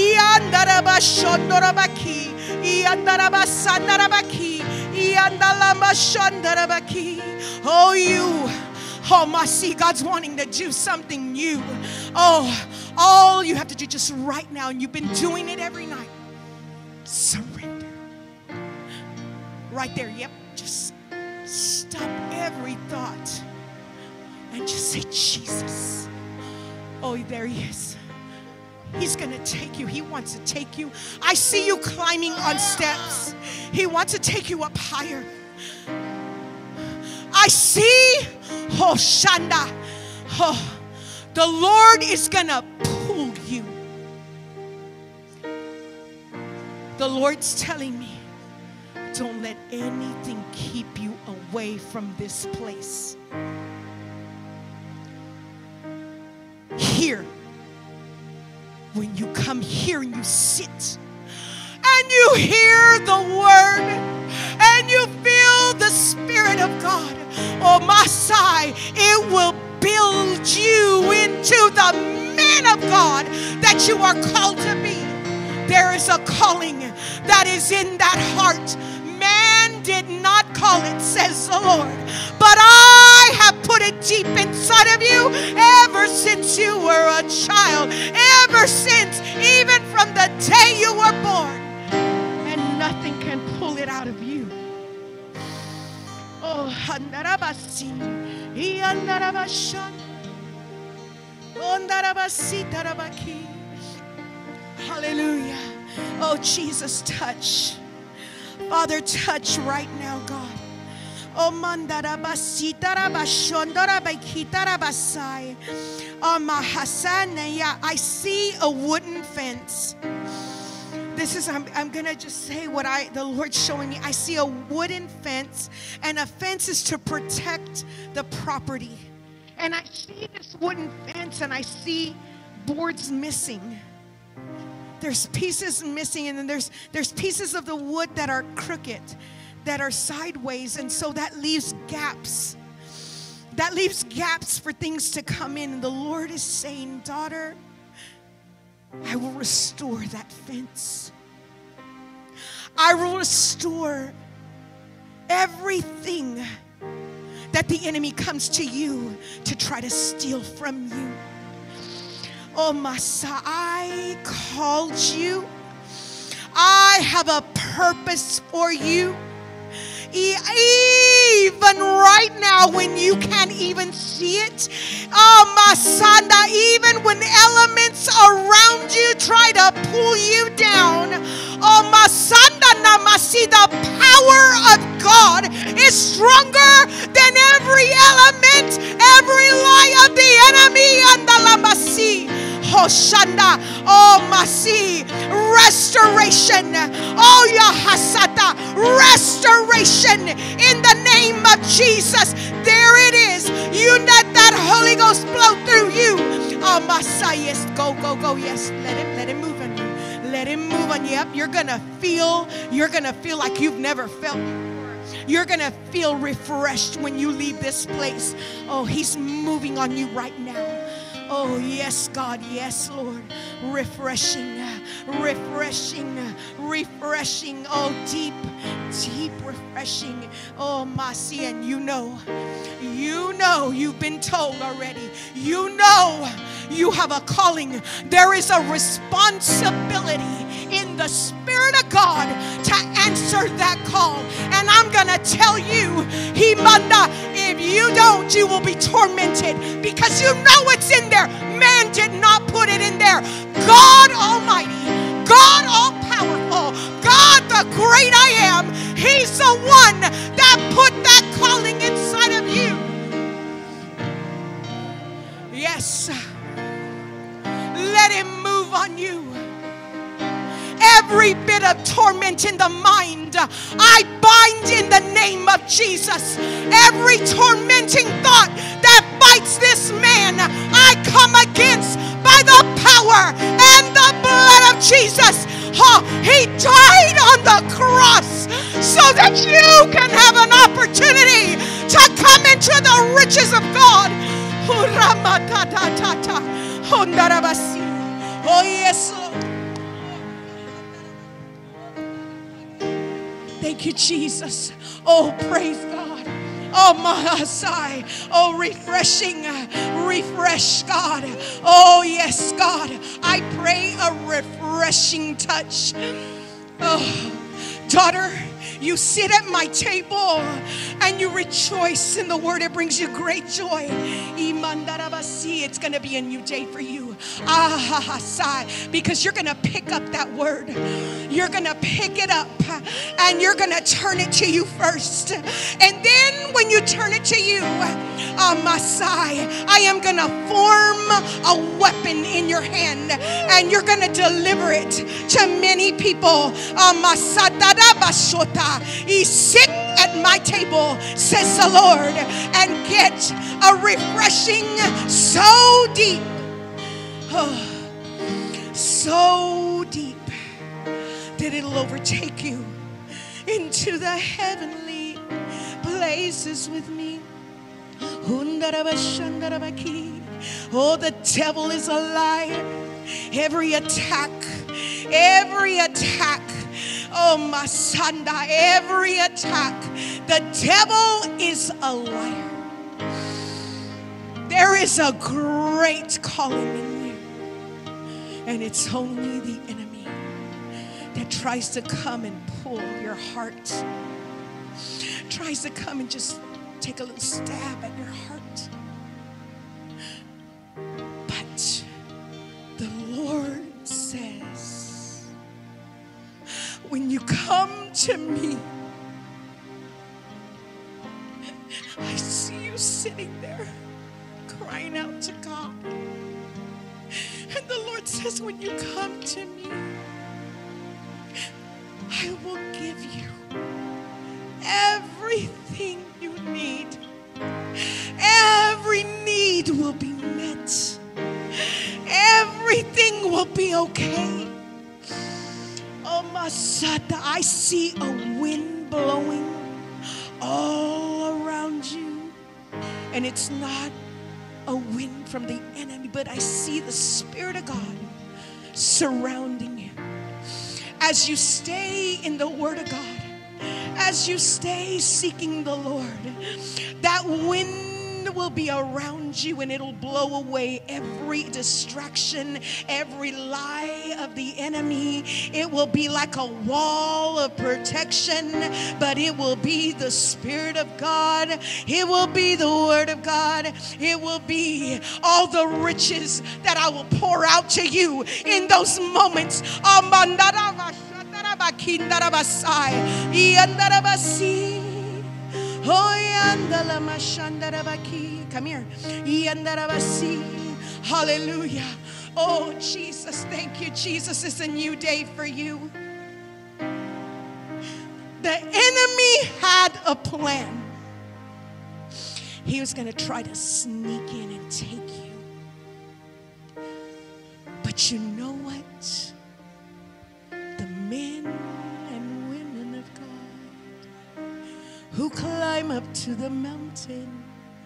Oh, you. Oh, my, see, God's wanting to do something new. Oh, all you have to do just right now, and you've been doing it every night. Surrender. Right there, yep. Just stop every thought and just say, Jesus. Oh, there he is. He's going to take you. He wants to take you. I see you climbing on steps. He wants to take you up higher. I see, oh, Shanda. Oh, the Lord is going to pull you. The Lord's telling me, don't let anything keep you away from this place. Here, when you come here and you sit and you hear the word and you feel the Spirit of God, oh Masai, it will build you into the man of God that you are called to be. There is a calling that is in that heart. Man did not call it, says the Lord, but I have put it deep inside of you ever since you were a child, ever since, even from the day you were born, and nothing can pull it out of you. Oh, handarabasi, iandarabashan, ondarabasi tarabaki. Hallelujah. Oh, Jesus, touch. Father, touch right now, God. Oh, mandarabasitarabashondarabaikitarabasai. Oh, mahasanaya. I see a wooden fence. This is, I'm, I'm going to just say what I, the Lord's showing me. I see a wooden fence, and a fence is to protect the property. And I see this wooden fence, and I see boards missing. There's pieces missing, and then there's there's pieces of the wood that are crooked, that are sideways, and so that leaves gaps. That leaves gaps for things to come in. And the Lord is saying, daughter, I will restore that fence. I will restore everything that the enemy comes to you to try to steal from you. Oh, Masa, I called you. I have a purpose for you. Even right now when you can't even see it. Oh, Masanda, even when elements around you try to pull you down. Oh, Masanda Namasi, the power of God is stronger than every element, every lie of the enemy. And the Lamasi. Hoshanda, oh Masi, restoration, oh Yahasata, restoration in the name of Jesus. There it is. You let that Holy Ghost flow through you. Oh Masa, yes, go, go, go, yes. Let him, let him move on you. Let him move on you. Yep, you're gonna feel, you're gonna feel like you've never felt before. You're going to feel refreshed when you leave this place. Oh, he's moving on you right now. Oh, yes, God. Yes, Lord. Refreshing, refreshing, refreshing. Oh, deep, deep refreshing. Oh, Masi, and you know, you know, you've been told already. You know you have a calling. There is a responsibility in the Spirit of God to answer that call. And I'm going to tell you, Himanda, if you don't, you will be tormented because you know it's in there. Man did not put it in there. God Almighty, God all-powerful, God the great I am, He's the one that put that calling inside of you. Yes. Let Him move on you. Every bit of torment in the mind, I bind in the name of Jesus. Every tormenting thought that fights this man, I come against by the power and the blood of Jesus. Oh, He died on the cross so that you can have an opportunity to come into the riches of God. Oh, yes, Lord. Thank you, Jesus. Oh, praise God. Oh, Mahasai. Oh, refreshing. Refresh, God. Oh, yes, God. I pray a refreshing touch. Oh, daughter, you sit at my table and you rejoice in the word. It brings you great joy. It's going to be a new day for you. Because you're going to pick up that word. You're going to pick it up and you're going to turn it to you first. And then when you turn it to you, Masai, I am going to form a weapon in your hand and you're going to deliver it to many people. Sit at my table, says the Lord, and get a refreshing so deep, oh, so deep that it'll overtake you into the heavenly places with me. Oh, the devil is a liar. Every attack, every attack, oh, Masanda, every attack, the devil is a liar. There is a great calling in you, and it's only the enemy that tries to come and pull your heart, tries to come and just take a little stab at your heart. But the Lord says, when you come to me, I see you sitting there crying out to God. And the Lord says, when you come to me, I will give you everything you need. Every need will be met. Everything will be okay. Oh, Masada, I see a wind blowing all around you. And it's not a wind from the enemy, but I see the Spirit of God surrounding you. As you stay in the Word of God, as you stay seeking the Lord, that wind will be around you and it'll blow away every distraction, every lie of the enemy. It will be like a wall of protection, but it will be the Spirit of God. It will be the Word of God. It will be all the riches that I will pour out to you in those moments. Come here. Hallelujah. Oh, Jesus, thank you. Jesus, is a new day for you. The enemy had a plan. He was going to try to sneak in and take you. But you know what? The men and women of God to the mountain.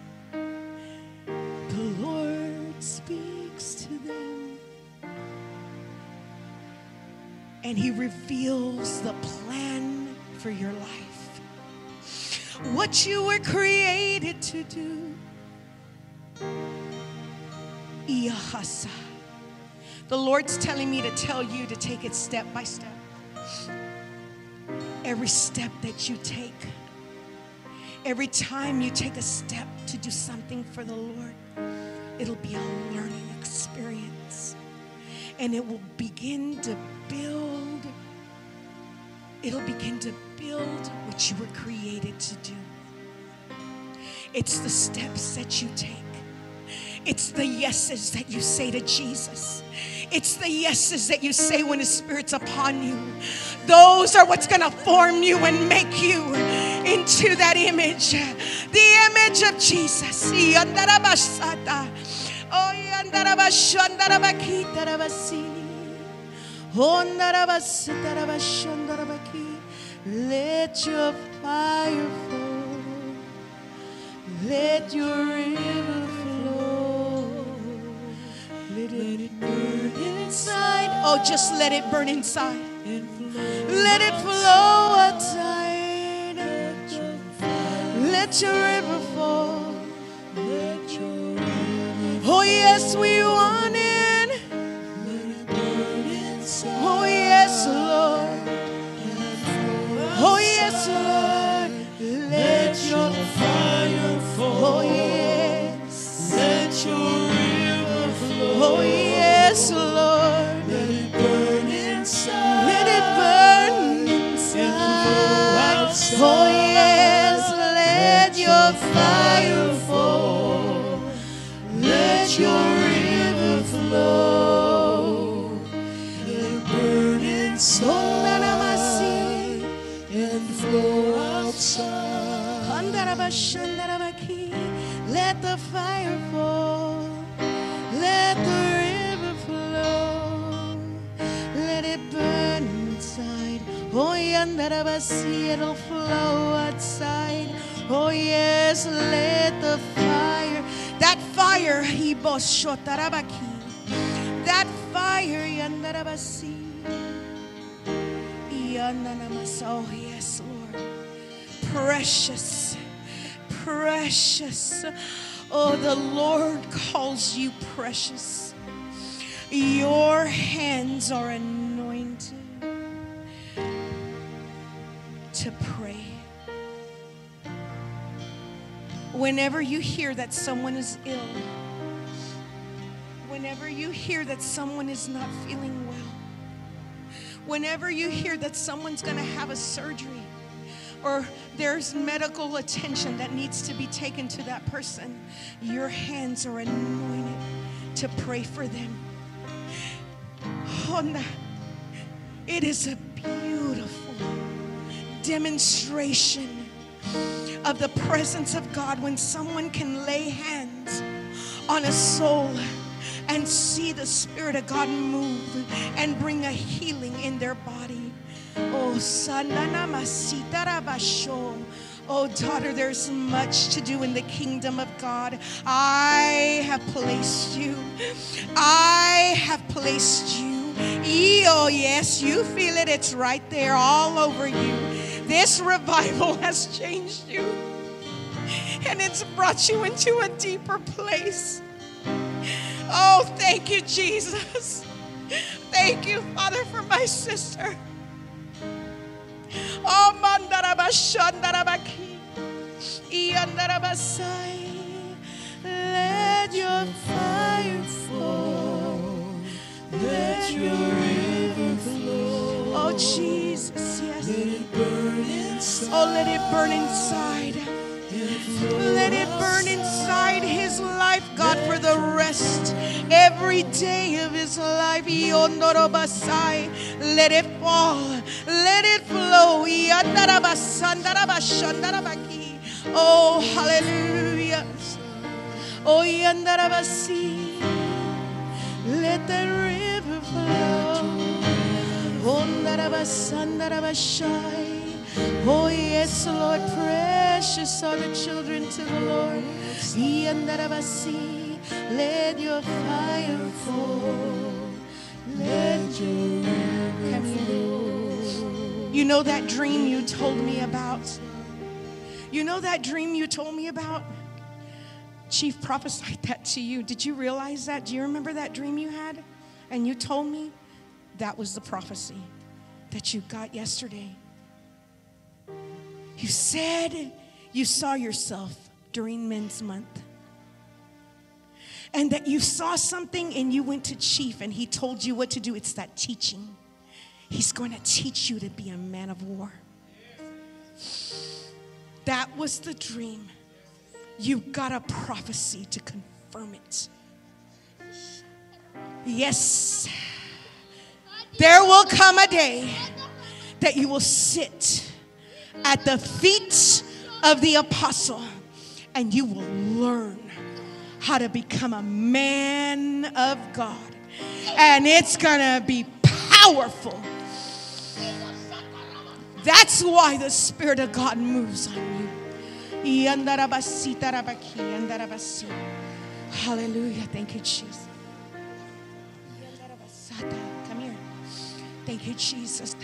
The Lord speaks to them, and He reveals the plan for your life. What you were created to do. Iyahasa. The Lord's telling me to tell you to take it step by step. Every step that you take, every time you take a step to do something for the Lord, it'll be a learning experience. And it will begin to build, it'll begin to build what you were created to do. It's the steps that you take. It's the yeses that you say to Jesus. It's the yeses that you say when His Spirit's upon you. Those are what's going to form you and make you into that image. The image of Jesus. Let your fire fall. Let your river flow. Let it burn inside. Oh, just let it burn inside. Let it flow outside. Let your river fall. Oh, yes, we want it. Oh, yes, Lord. Oh, yes, Lord. Let your fire fall. Oh, yes. Let your river flow. Oh, yes, Lord. Let it burn inside. Let it burn inside. Oh, yes. Let your fire fall. Let your river flow. Let it burn inside. And flow outside. Let the fire fall. Let the river flow. Let it burn inside. Oh, yandarabasi, it'll flow outside. Oh, yes, let the fire. That fire, hiboshotarabaki. That fire, yandarabasi. Oh, yes, Lord. Precious, precious. Oh, the Lord calls you precious. Your hands are anointed to pray. Whenever you hear that someone is ill, whenever you hear that someone is not feeling well, whenever you hear that someone's going to have a surgery or there's medical attention that needs to be taken to that person, your hands are anointed to pray for them. It is a beautiful demonstration of the presence of God when someone can lay hands on a soul and see the Spirit of God move and bring a healing in their body. Oh, oh, daughter, there's much to do in the kingdom of God. I have placed you. I have placed you. Oh, yes, you feel it. It's right there all over you. This revival has changed you, and it's brought you into a deeper place. Oh, thank you, Jesus. Thank you, Father, for my sister. Oh, mandarabashandarabaki. Iyandarabasai. Let your fire fall. Let your river flow. Oh, Jesus, yes. Let it burn inside. Oh, let it burn inside. Let it burn inside his life, God, for the rest, every day of his life. Let it fall. Let it flow. Oh, hallelujah. Oh, yandarabasi. Let the river flow. Oh, ndarabasandarabashi. Oh, yes, Lord, precious are the children to the Lord. Let your fire fall. Let your come here. You know that dream you told me about? You know that dream you told me about? Chief prophesied that to you. Did you realize that? Do you remember that dream you had? And you told me that was the prophecy that you got yesterday. You said you saw yourself during Men's Month. And that you saw something and you went to Chief and he told you what to do. It's that teaching. He's going to teach you to be a man of war. That was the dream. You got a prophecy to confirm it. Yes. There will come a day that you will sit at the feet of the apostle and you will learn how to become a man of God. And it's gonna be powerful. That's why the Spirit of God moves on you. Hallelujah. Thank you, Jesus. Come here. Thank you, Jesus.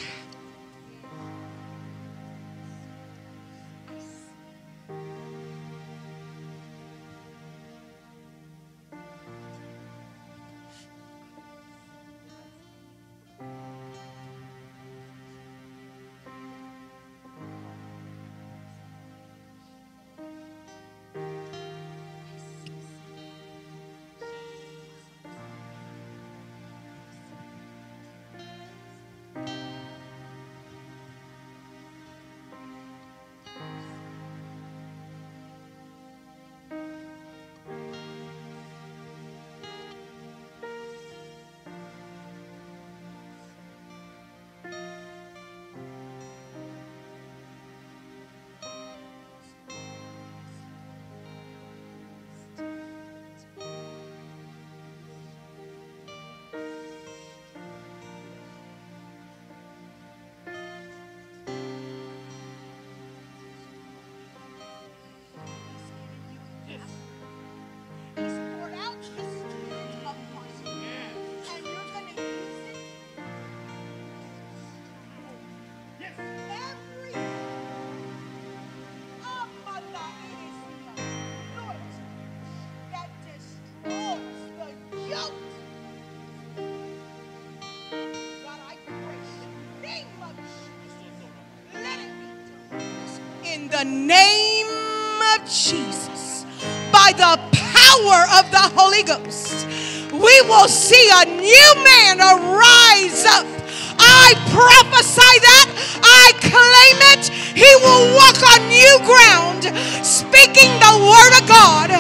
In the name of Jesus, by the power of the Holy Ghost, we will see a new man arise up. I prophesy that. I claim it. He will walk on new ground, speaking the word of God,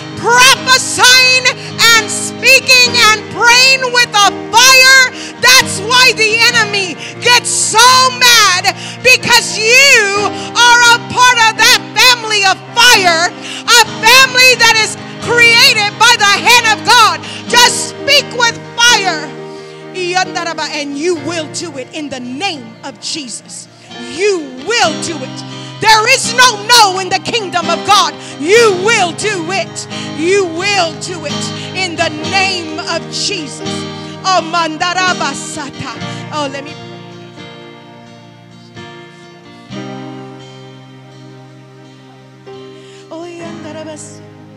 prophesying and speaking and praying with a fire. That's why the enemy gets so mad, because you are a part of that family of fire, a family that is created by the hand of God. Just speak with fire, and you will do it in the name of Jesus. You will do it. There is no no in the kingdom of God. You will do it. You will do it in the name of Jesus. Oh, mandarabasata. Oh, let me. Oh, yandarabas.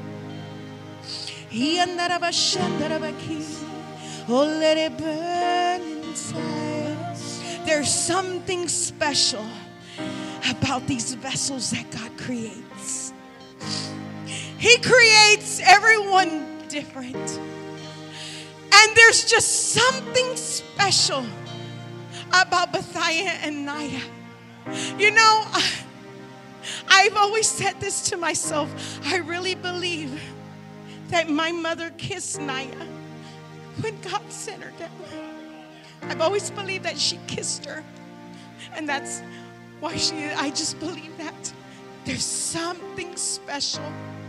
Yandarabashandarabaki. Oh, let it burn inside. There's something special about these vessels that God creates. He creates everyone different. And there's just something special about Bethiah and Naya. You know, I've always said this to myself. I really believe that my mother kissed Naya when God sent her down. I've always believed that she kissed her. And that's why she, I just believe that. There's something special.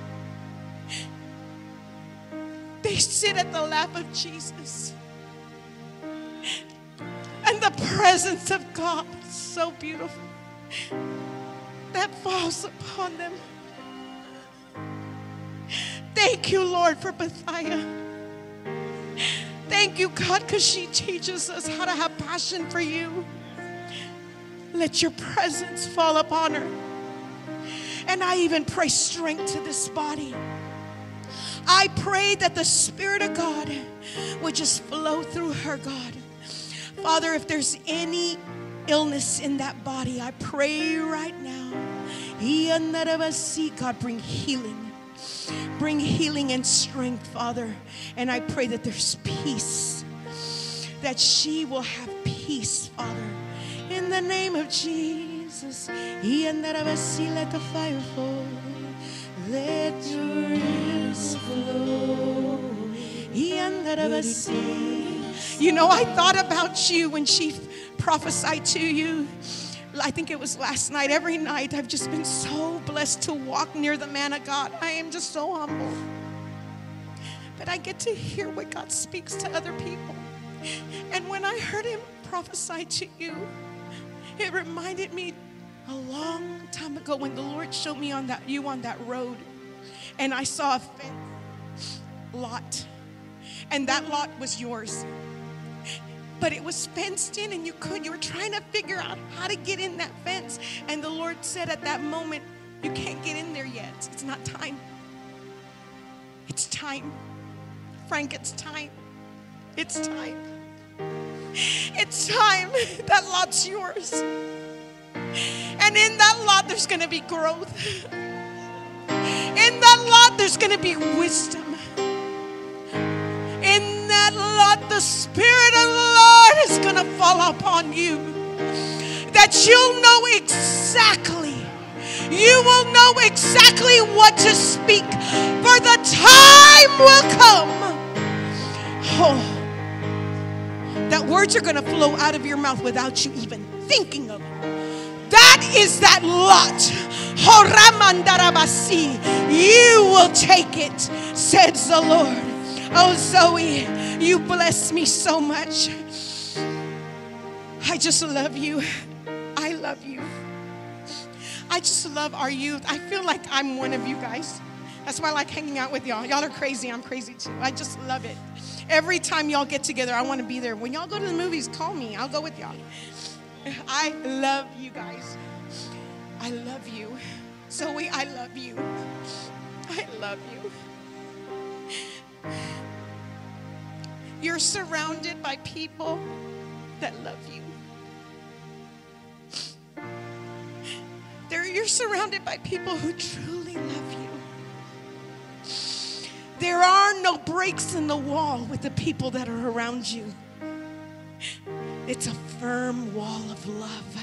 They sit at the lap of Jesus. And the presence of God is so beautiful. that falls upon them. Thank you, Lord, for Bethia. Thank you, God, because she teaches us how to have passion for you. Let your presence fall upon her. And I even pray strength to this body. I pray that the Spirit of God would just flow through her, God. Father, if there's any illness in that body, I pray right now, God, bring healing. Bring healing and strength, Father. And I pray that there's peace, that she will have peace, Father. In the name of Jesus, let the fire fall. Let your rivers flow. You know, I thought about you when she prophesied to you. I think it was last night. Every night I've just been so blessed to walk near the man of God. I am just so humble. But I get to hear what God speaks to other people. And when I heard him prophesy to you, it reminded me a long time ago when the Lord showed me on that you on that road. And I saw a fence lot. And that lot was yours. But it was fenced in, and you could, you were trying to figure out how to get in that fence. And the Lord said at that moment, you can't get in there yet. It's not time. It's time. Frank, it's time. It's time. It's time. That lot's yours. And in that lot, there's going to be growth. In that lot, there's going to be wisdom. In that lot, the Spirit of the Lord is going to fall upon you. That you'll know exactly, you will know exactly what to speak. For the time will come. Oh, that words are going to flow out of your mouth without you even thinking of it. That is that lot. You will take it, says the Lord. Oh, Zoe, you bless me so much. I just love you. I love you. I just love our youth. I feel like I'm one of you guys. That's why I like hanging out with y'all. Y'all are crazy. I'm crazy too. I just love it. Every time y'all get together, I want to be there. When y'all go to the movies, call me. I'll go with y'all. I love you guys. I love you. Zoe, I love you. I love you. You're surrounded by people that love you. There, you're surrounded by people who truly love you. There are no breaks in the wall with the people that are around you. It's a firm wall of love.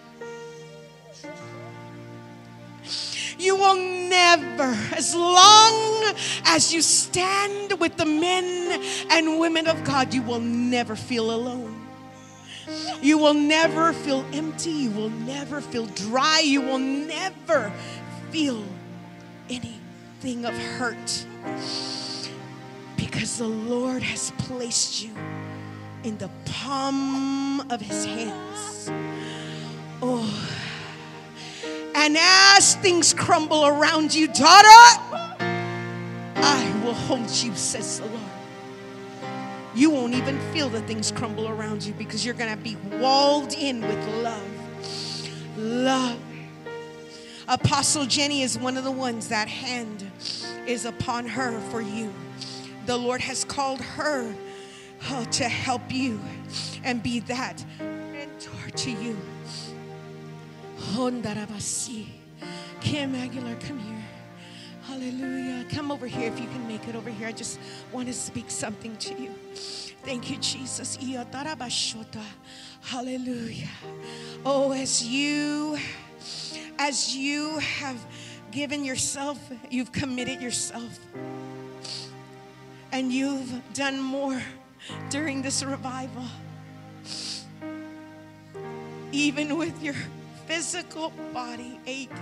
You will never, as long as you stand with the men and women of God, you will never feel alone. You will never feel empty. You will never feel dry. You will never feel anything of hurt. Because the Lord has placed you in the palm of his hands. Oh. And as things crumble around you, daughter, I will hold you, says the Lord. You won't even feel the things crumble around you because you're going to be walled in with love. Love. Apostle Jenny is one of the ones that hand is upon her for you. The Lord has called her oh, to help you and be that mentor to you. Kim Aguilar, come here. Hallelujah. Come over here if you can make it over here. I just want to speak something to you. Thank you, Jesus. Hallelujah. Oh, as you, as you have given yourself, you've committed yourself. And you've done more during this revival. Even with your physical body aching.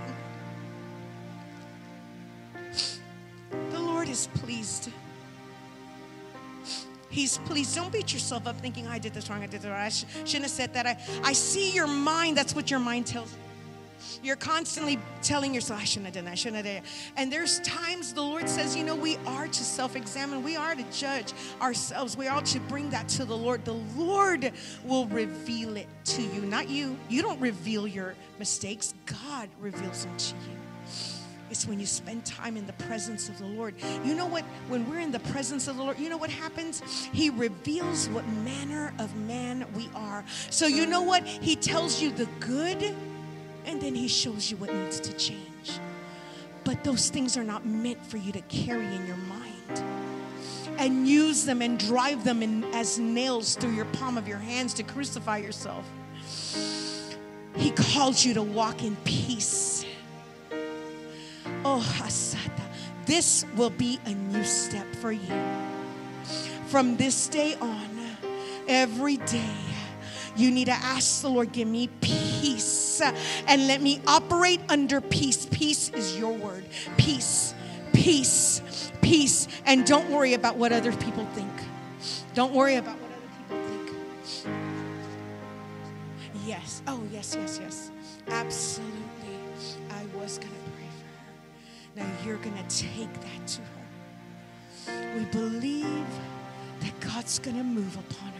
The Lord is pleased. He's pleased. Don't beat yourself up thinking, I did this wrong, I did this wrong. I sh- shouldn't have said that. I, I see your mind. That's what your mind tells you. You're constantly telling yourself, I shouldn't have done that, I shouldn't have done that. And there's times the Lord says, you know, we are to self-examine. We are to judge ourselves. We are to bring that to the Lord. The Lord will reveal it to you, not you. You don't reveal your mistakes. God reveals them to you. It's when you spend time in the presence of the Lord. You know what? When we're in the presence of the Lord, you know what happens? He reveals what manner of man we are. So you know what? He tells you the good, and then he shows you what needs to change. But those things are not meant for you to carry in your mind and use them and drive them in as nails through your palm of your hands to crucify yourself. He calls you to walk in peace. Oh, Hasata, this will be a new step for you. From this day on, every day, you need to ask the Lord, give me peace and let me operate under peace. Peace is your word. Peace, peace, peace. And don't worry about what other people think. Don't worry about what other people think. Yes. Oh, yes, yes, yes. Absolutely. I was going to pray for her. Now you're going to take that to her. We believe that God's going to move upon her.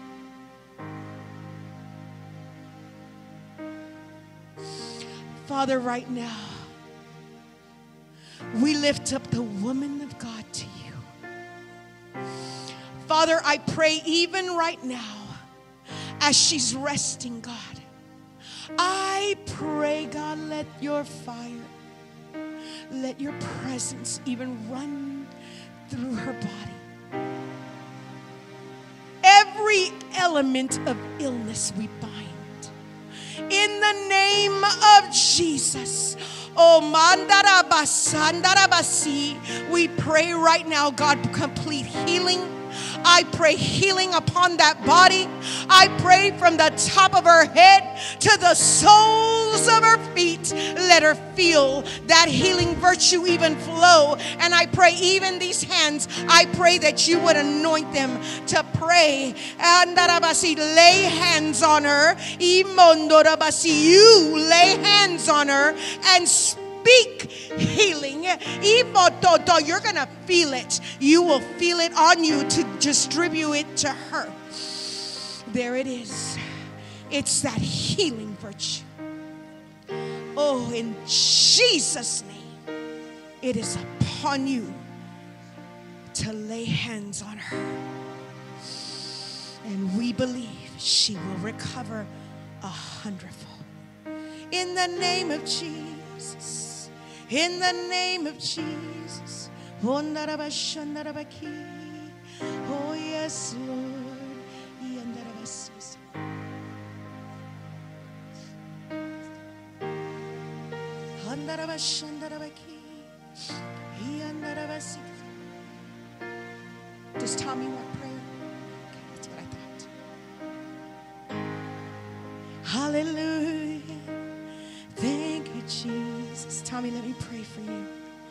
Father, right now, we lift up the woman of God to you. Father, I pray even right now, as she's resting, God, I pray, God, let your fire, let your presence even run through her body. Every element of illness we bind. In the name of Jesus. Oh, mandarabasi, we pray right now, God, complete healing. I pray healing upon that body. I pray from the top of her head to the soles of her feet. Let her feel that healing virtue even flow. And I pray even these hands, I pray that you would anoint them to pray. Lay hands on her. You lay hands on her and speak healing. You're going to feel it. You will feel it on you to distribute it to her. There it is. It's that healing virtue. Oh, in Jesus' name, it is upon you to lay hands on her. And we believe she will recover a hundredfold. In the name of Jesus. In the name of Jesus. Oh, yes, Lord. Does Tommy want prayer? Okay, that's what I thought. Hallelujah. Thank you, Jesus. Tommy, let me pray for you.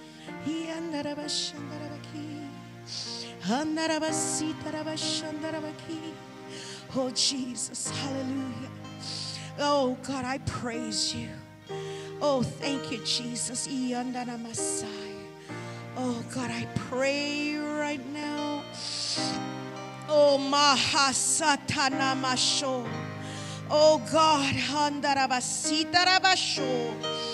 Oh, Jesus. Hallelujah. Oh, God, I praise you. Oh, thank you, Jesus. Oh, God, I pray right now. Oh, Mahasatana Masho. Oh, God. Handarabasita Rabasho.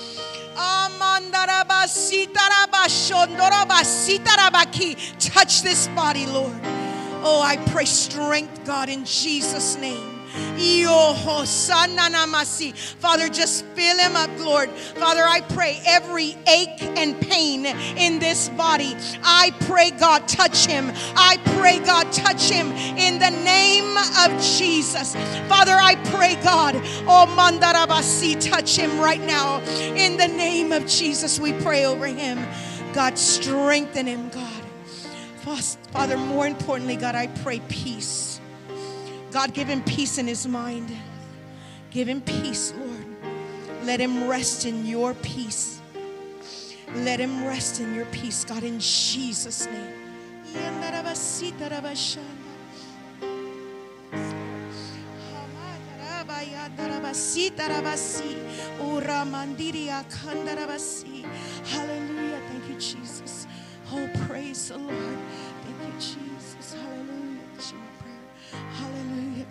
Touch this body, Lord. Oh, I pray strength, God, in Jesus' name. Father, just fill him up, Lord. Father, I pray every ache and pain in this body, I pray, God, touch him. I pray, God, touch him in the name of Jesus. Father, I pray, God, oh, Mandarabasi, touch him right now. In the name of Jesus, we pray over him. God, strengthen him, God. Father, more importantly, God, I pray peace. God, give him peace in his mind. Give him peace, Lord. Let him rest in your peace. Let him rest in your peace, God, in Jesus' name. Hallelujah. Thank you, Jesus. Oh, praise the Lord. Thank you, Jesus. Hallelujah. This is my prayer. Hallelujah.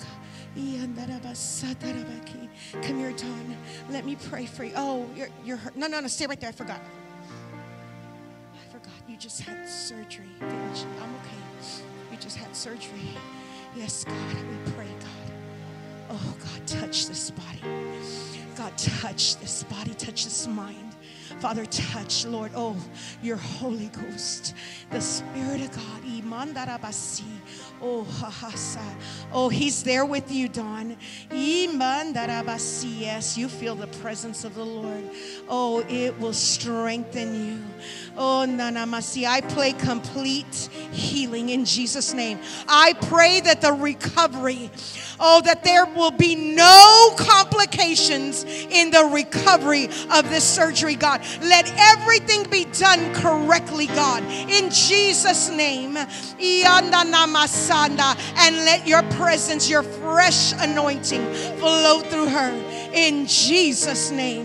Come here, Dawn. Let me pray for you. Oh, you're, you're hurt. No, no, no. Stay right there. I forgot. I forgot. You just had surgery, didn't you? I'm okay. You just had surgery. Yes, God. We pray, God. Oh, God, touch this body. God, touch this body. Touch this mind. Father, touch, Lord, oh, your Holy Ghost, the Spirit of God. Oh, oh, He's there with you, Dawn. Yes, you feel the presence of the Lord. Oh, it will strengthen you. Oh, Nanamasi, I pray complete healing in Jesus' name. I pray that the recovery, oh, that there will be no complications in the recovery of this surgery, God. Let everything be done correctly, God, in Jesus' name. And let your presence, your fresh anointing flow through her in Jesus' name.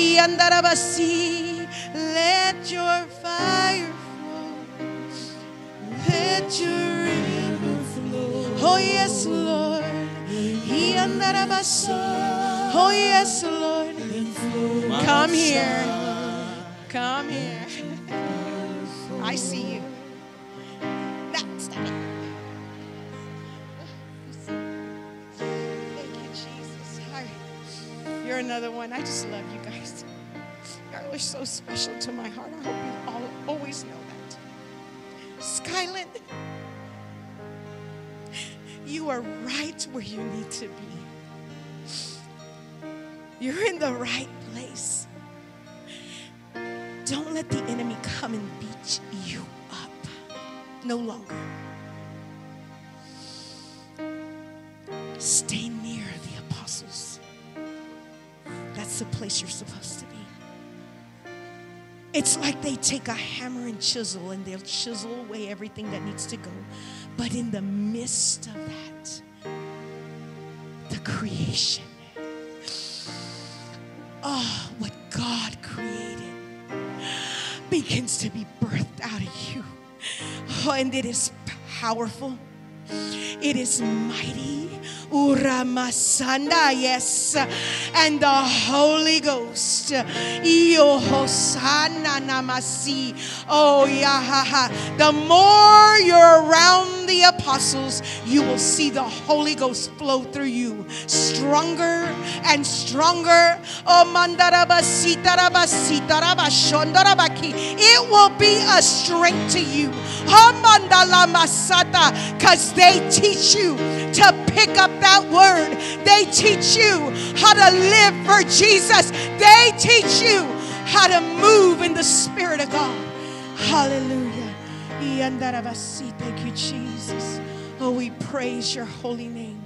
Let your fire flow. Let your river flow. Oh, yes, Lord. Oh, yes, Lord. Come here. Come here. I see you. No, stop it. Thank you, Jesus. Hi. You're another one. I just love you guys. You are so special to my heart. I hope you all always know that. Skyland, you are right where you need to be. You're in the right place. Don't let the enemy come and beat you up. No longer. Stay near the apostles. That's the place you're supposed to be. It's like they take a hammer and chisel and they'll chisel away everything that needs to go. But in the midst of that, the creation, oh, what God created begins to be birthed out of you. Oh, and it is powerful. It is mighty. Uramasanda, yes. And the Holy Ghost. Iyo Hosanna namasi. Oh, yeah. The more you're around the apostles, you will see the Holy Ghost flow through you. Stronger and stronger. Oh, mandarabasi, tarabasi, tarabashondarabaki. It will be a strength to you. Because they teach you to pick up that word. They teach you how to live for Jesus. They teach you how to move in the Spirit of God. Hallelujah. Thank you, Jesus. Oh, we praise your holy name.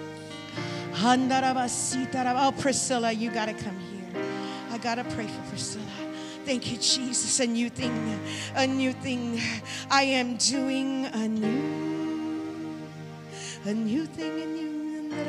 Oh, Priscilla, you got to come here. I got to pray for Priscilla. Thank you, Jesus. A new thing, a new thing. I am doing a new, a new thing in you.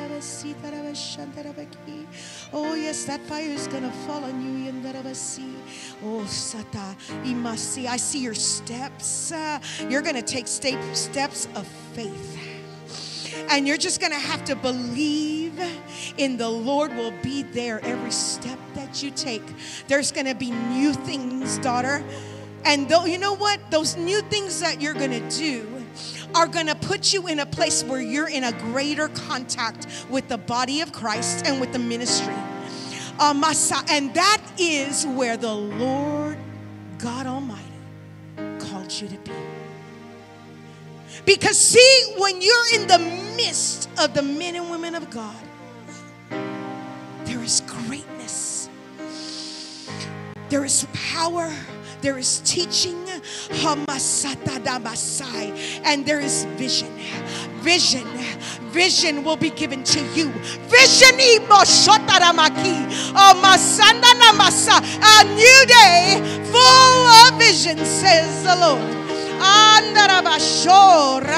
Oh, yes, that fire is going to fall on you. Oh, Sata, Imasi. I see your steps. Uh, you're going to take steps of faith. And you're just going to have to believe in the Lord will be there every step that you take. There's going to be new things, daughter. And though, you know what? Those new things that you're going to do are going to put you in a place where you're in a greater contact with the body of Christ and with the ministry. Um, and that is where the Lord God Almighty called you to be. Because see, when you're in the midst of the men and women of God, there is greatness. There is power. There is teaching. And there is vision. Vision. Vision will be given to you. Vision. A new day full of vision, says the Lord.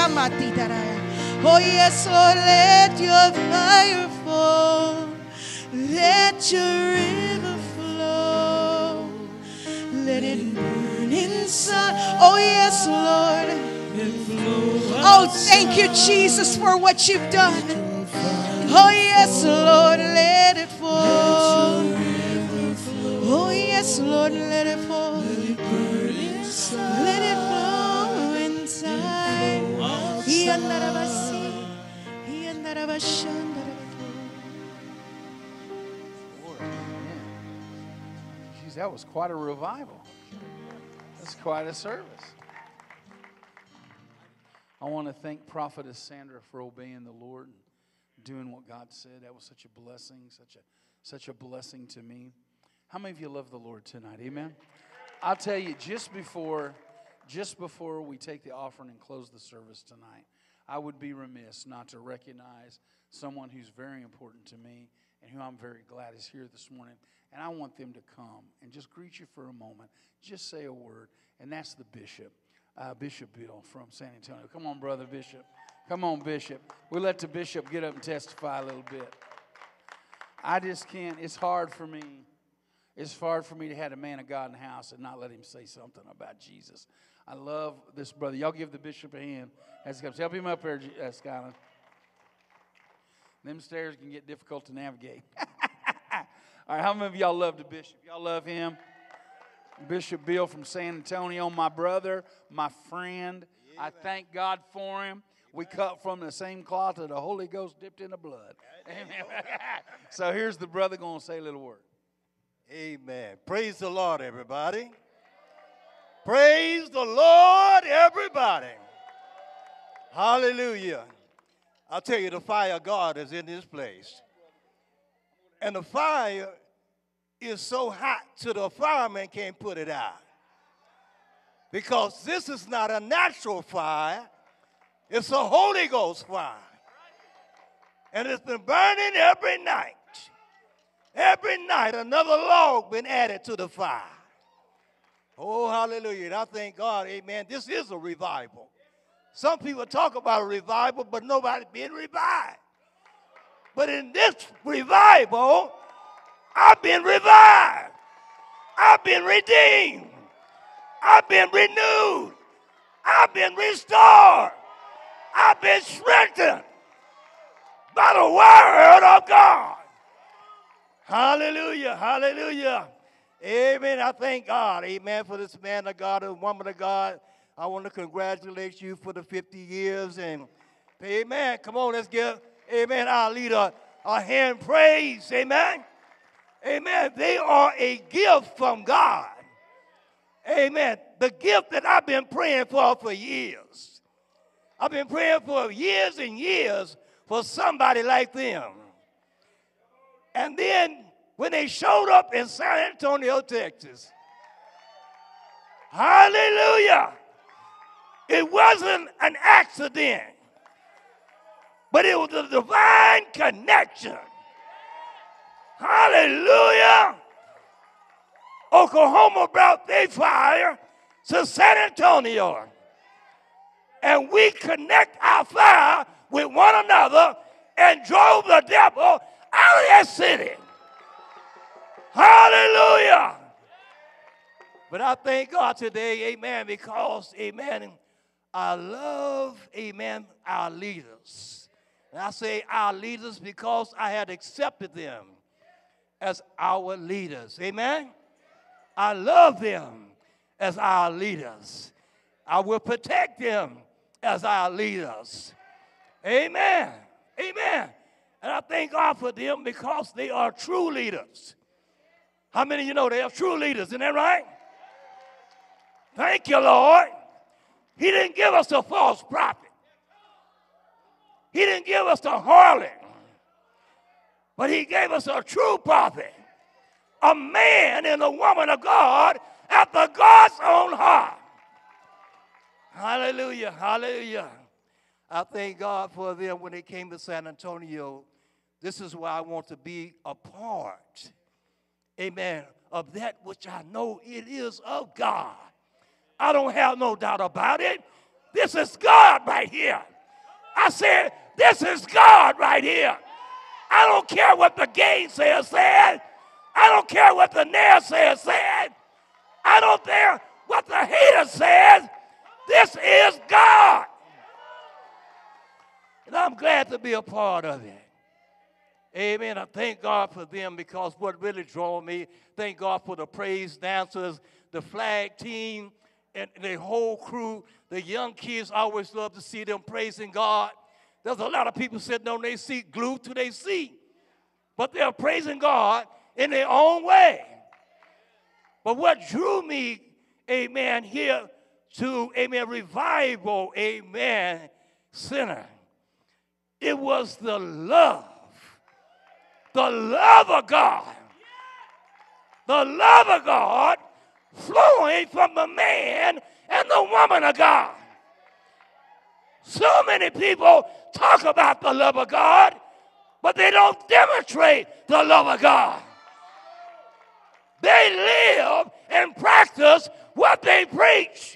Oh, yes, Lord, let your fire fall. Let your river flow. Let it burn inside. Oh, yes, Lord. Oh, thank you, Jesus, for what you've done. Oh, yes, Lord, let it fall. Oh, yes, Lord, let it fall. Let it flow inside. He andarabasi. He andarabashandarabasi. Geez, that was quite a revival. That's quite a service. I want to thank Prophetess Sandra for obeying the Lord and doing what God said. That was such a blessing, such a such a blessing to me. How many of you love the Lord tonight? Amen. I'll tell you, just before just before we take the offering and close the service tonight, I would be remiss not to recognize someone who's very important to me and who I'm very glad is here this morning. And I want them to come and just greet you for a moment. Just say a word, and that's the bishop. Uh, Bishop Bill from San Antonio. Come on, Brother Bishop. Come on, Bishop. We'll let the bishop get up and testify a little bit. I just can't. It's hard for me. It's hard for me to have a man of God in the house and not let him say something about Jesus. I love this brother. Y'all give the bishop a hand as he comes. Help him up here, uh, Skyland. Them stairs can get difficult to navigate. All right, how many of y'all love the bishop? Y'all love him? Bishop Bill from San Antonio, my brother, my friend. I thank God for him. We cut from the same cloth that the Holy Ghost dipped in the blood. Amen. So here's the brother going to say a little word. Amen. Praise the Lord, everybody. Praise the Lord, everybody. Hallelujah. I'll tell you, the fire of God is in this place. And the fire is so hot till the fireman can't put it out. Because this is not a natural fire. It's a Holy Ghost fire. And it's been burning every night. Every night another log been added to the fire. Oh, hallelujah. And I thank God, amen, this is a revival. Some people talk about a revival, but nobody's being revived. But in this revival, I've been revived. I've been redeemed. I've been renewed. I've been restored. I've been strengthened by the word of God. Hallelujah, hallelujah. Amen. I thank God, amen, for this man of God and woman of God. I want to congratulate you for the fifty years. And amen, come on, let's give, amen, our leader a hand praise. Amen. Amen. They are a gift from God. Amen. The gift that I've been praying for for years. I've been praying for years and years for somebody like them. And then when they showed up in San Antonio, Texas, hallelujah, it wasn't an accident, but it was a divine connection. Hallelujah. Oklahoma brought their fire to San Antonio. And we connect our fire with one another and drove the devil out of that city. Hallelujah. But I thank God today, amen, because, amen, I love, amen, our leaders. And I say our leaders because I had accepted them as our leaders. Amen. I love them as our leaders. I will protect them as our leaders. Amen. Amen. And I thank God for them because they are true leaders. How many of you know they are true leaders? Isn't that right? Thank you, Lord. He didn't give us a false prophet. He didn't give us a harlot. But he gave us a true prophet. A man and a woman of God after God's own heart. Hallelujah, hallelujah. I thank God for them when they came to San Antonio. This is why I want to be a part, amen, of that which I know it is of God. I don't have no doubt about it. This is God right here. I said, this is God right here. I don't care what the gainsayer said. I don't care what the naysayer said. I don't care what the hater says. This is God. And I'm glad to be a part of it. Amen. I thank God for them, because what really drove me, thank God for the praise dancers, the flag team, and the whole crew. The young kids always love to see them praising God. There's a lot of people sitting on their seat, glued to their seat. But they're praising God in their own way. But what drew me, amen, here to, amen, revival, amen, center, it was the love. The love of God. The love of God flowing from the man and the woman of God. So many people talk about the love of God, but they don't demonstrate the love of God. They live and practice what they preach.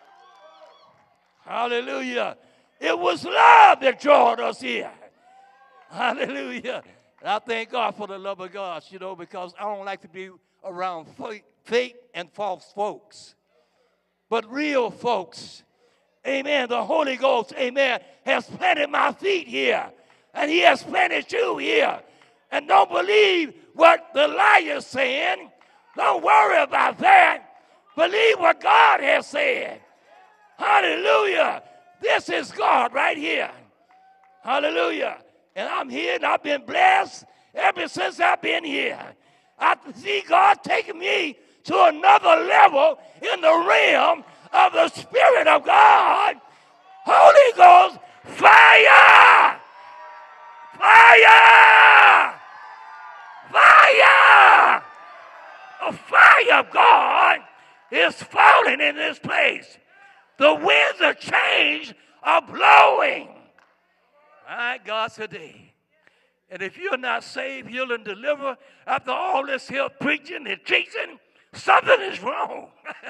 Hallelujah. It was love that drawed us here. Hallelujah. And I thank God for the love of God, you know, because I don't like to be around fake and false folks. But real folks, amen, the Holy Ghost, amen, has planted my feet here. And he has planted you here. And don't believe what the liar's saying. Don't worry about that. Believe what God has said. Hallelujah. This is God right here. Hallelujah. And I'm here and I've been blessed ever since I've been here. I see God taking me to another level in the realm of the Spirit of God. Holy Ghost, fire! Fire! Fire! The fire of God is falling in this place. The winds of change are blowing. My God, today. And if you're not saved, healed, and delivered, after all this here preaching and teaching, something is wrong.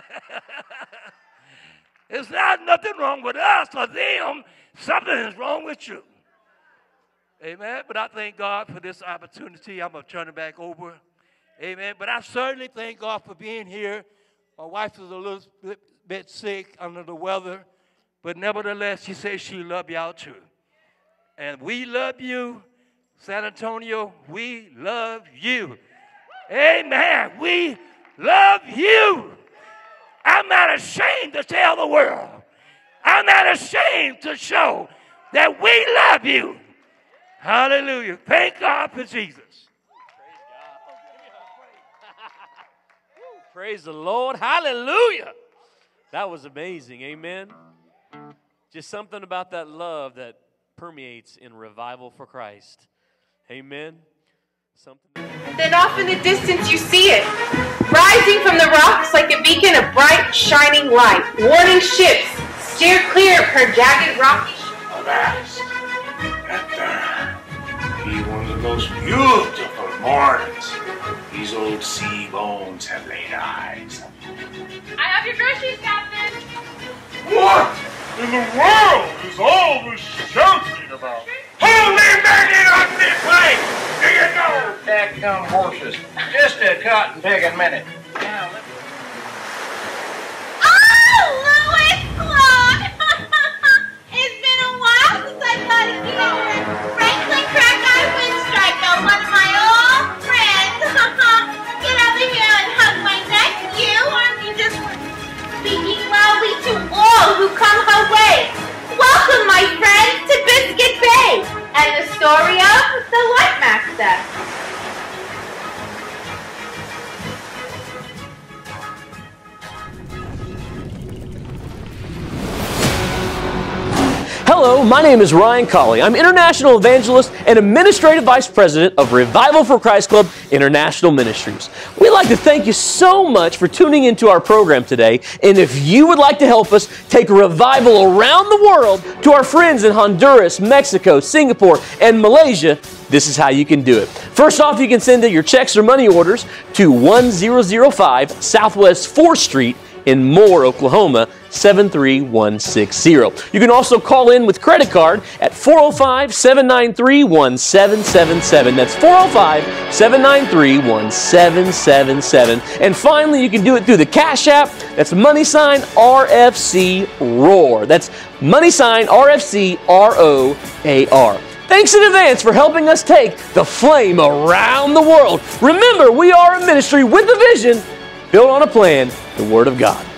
It's not nothing wrong with us or them. Something is wrong with you. Amen. But I thank God for this opportunity. I'm going to turn it back over. Amen. But I certainly thank God for being here. My wife is a little bit sick, under the weather. But nevertheless, she says she loves y'all too. And we love you, San Antonio. We love you. Amen. We love you. I'm not ashamed to tell the world. I'm not ashamed to show that we love you. Hallelujah. Thank God for Jesus. Praise the Lord. Hallelujah. That was amazing. Amen. Just something about that love that permeates in Revival for Christ. Amen. Something. Then off in the distance you see it, rising from the rocks like a beacon of bright, shining light, warning ships, steer clear of her jagged, rocky shore. Alas, that there be one of the most beautiful mornings these old sea bones have laid eyes on. I have your groceries, Captain. What in the world is all this shouting about? Hold me back in on this way! Do you know? Dadgum horses. Just a cotton picking minute. Now, let me... Oh, Louis Claude! It's been a while since I got a here. Franklin Crackeye Windstriker, one of my old friends. Get over here and hug my neck. You aren't you just speaking loudly to all who come her way. Welcome, my friends, to Biscuit Bay and the story of the White Master. Hello, my name is Ryan Colley. I'm International Evangelist and Administrative Vice President of Revival for Christ Club International Ministries. We'd like to thank you so much for tuning into our program today. And if you would like to help us take revival around the world to our friends in Honduras, Mexico, Singapore, and Malaysia, this is how you can do it. First off, you can send in your checks or money orders to one zero zero five Southwest fourth Street in Moore, Oklahoma, seven three one six zero. You can also call in with credit card at four oh five, seven nine three, one seven seven seven. That's four oh five, seven nine three, one seven seven seven. And finally, you can do it through the Cash App. That's money sign R F C ROAR. That's money sign R F C R O A R. Thanks in advance for helping us take the flame around the world. Remember, we are a ministry with a vision built on a plan, the Word of God.